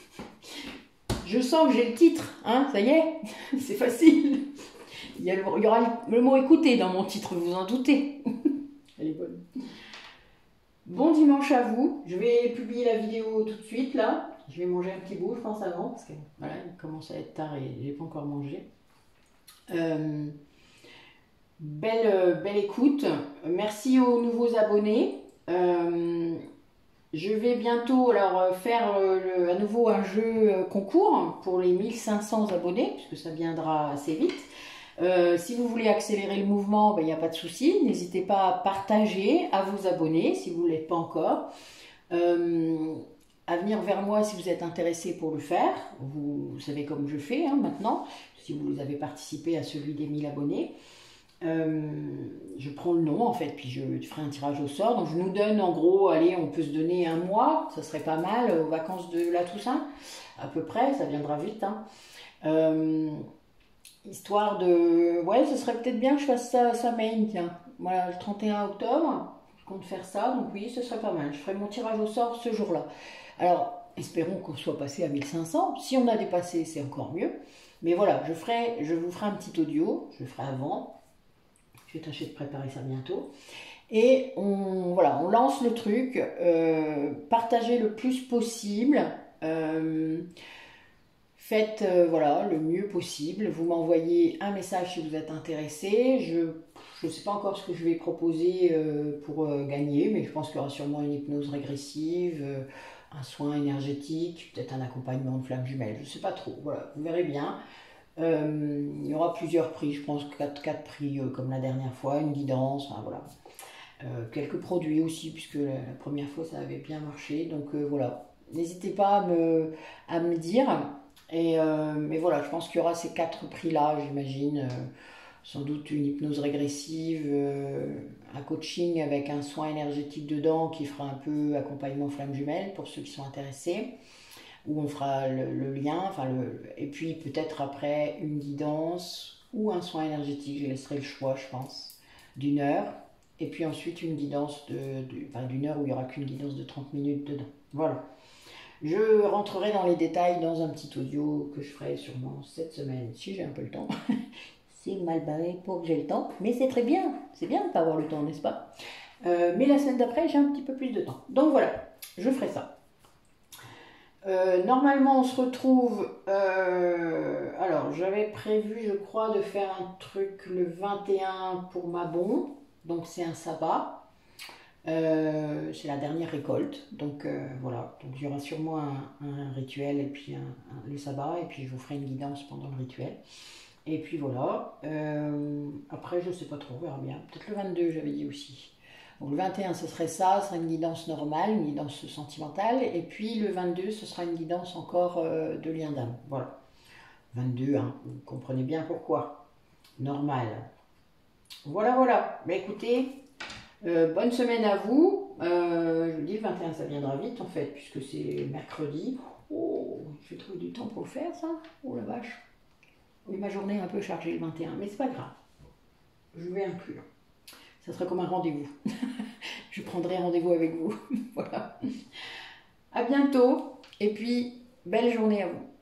Je sens que j'ai le titre, hein, ça y est, c'est facile. Il y, a le, il y aura le, le mot écouter dans mon titre, vous en doutez. Elle est bonne. Bon dimanche à vous. Je vais publier la vidéo tout de suite là. Je vais manger un petit bout, je pense, avant, parce que voilà, il commence à être tard et j'ai pas encore mangé. Euh, belle, belle écoute. Merci aux nouveaux abonnés. Euh, je vais bientôt alors faire le, à nouveau un jeu concours pour les mille cinq cents abonnés, puisque ça viendra assez vite. Euh, si vous voulez accélérer le mouvement, ben, il n'y a pas de souci. N'hésitez pas à partager, à vous abonner si vous ne l'êtes pas encore. Euh, à venir vers moi si vous êtes intéressé pour le faire. Vous, vous savez comme je fais hein, maintenant, si vous avez participé à celui des mille abonnés. Euh, je prends le nom en fait, puis je ferai un tirage au sort. Donc je nous donne en gros, allez, on peut se donner un mois, ça serait pas mal, aux vacances de la Toussaint, à peu près, ça viendra vite. Hein. Euh, histoire de... Ouais, ce serait peut-être bien que je fasse ça, ça main, tiens. Voilà, le trente et un octobre, je compte faire ça, donc oui, ce serait pas mal. Je ferai mon tirage au sort ce jour-là. Alors, espérons qu'on soit passé à mille cinq cents. Si on a dépassé, c'est encore mieux. Mais voilà, je, ferai, je vous ferai un petit audio, je le ferai avant. Je vais tâcher de préparer ça bientôt. Et on, voilà, on lance le truc. Euh, partagez le plus possible. Euh, faites euh, voilà, le mieux possible. Vous m'envoyez un message si vous êtes intéressé. Je ne sais pas encore ce que je vais proposer euh, pour euh, gagner, mais je pense qu'il y aura sûrement une hypnose régressive, euh, un soin énergétique, peut-être un accompagnement de flammes jumelles. Je ne sais pas trop. Voilà, vous verrez bien. Euh, il y aura plusieurs prix, je pense quatre, quatre prix euh, comme la dernière fois, une guidance, enfin, voilà. Euh, quelques produits aussi, puisque la, la première fois ça avait bien marché. Donc euh, voilà, n'hésitez pas à me, à me dire. Et, euh, mais voilà, je pense qu'il y aura ces quatre prix-là, j'imagine. Euh, sans doute une hypnose régressive, euh, un coaching avec un soin énergétique dedans qui fera un peu accompagnement flamme jumelle pour ceux qui sont intéressés, où on fera le, le lien, enfin le, et puis peut-être après une guidance ou un soin énergétique, je laisserai le choix, je pense, d'une heure, et puis ensuite une guidance de, de, enfin, d'une heure où il n'y aura qu'une guidance de trente minutes dedans. Voilà. Je rentrerai dans les détails dans un petit audio que je ferai sûrement cette semaine, si j'ai un peu le temps. C'est mal barré pour que j'ai le temps, mais c'est très bien, c'est bien de ne pas avoir le temps, n'est-ce pas? euh, Mais la semaine d'après, j'ai un petit peu plus de temps. Donc voilà, je ferai ça. Euh, normalement, on se retrouve... Euh, alors, j'avais prévu, je crois, de faire un truc le vingt et un pour Mabon. Donc, c'est un sabbat. Euh, c'est la dernière récolte. Donc, euh, voilà. Donc, il y aura sûrement un, un rituel et puis un, un, le sabbat. Et puis, je vous ferai une guidance pendant le rituel. Et puis voilà, euh, après je sais pas trop, on verra bien. Peut-être le vingt-deux j'avais dit aussi. Donc le vingt et un ce serait ça, ce serait une guidance normale, une guidance sentimentale. Et puis le vingt-deux ce sera une guidance encore euh, de lien d'âme. Voilà. vingt-deux, hein, vous comprenez bien pourquoi. Normal. Voilà, voilà. Mais écoutez, euh, bonne semaine à vous. Euh, je vous dis, le vingt et un ça viendra vite en fait, puisque c'est mercredi. Oh, j'ai trouvé du temps pour le faire ça. Oh la vache. Oui, ma journée est un peu chargée le vingt et un, mais c'est pas grave. Je vais inclure. Ça sera comme un rendez-vous. Je prendrai rendez-vous avec vous. Voilà. À bientôt. Et puis, belle journée à vous.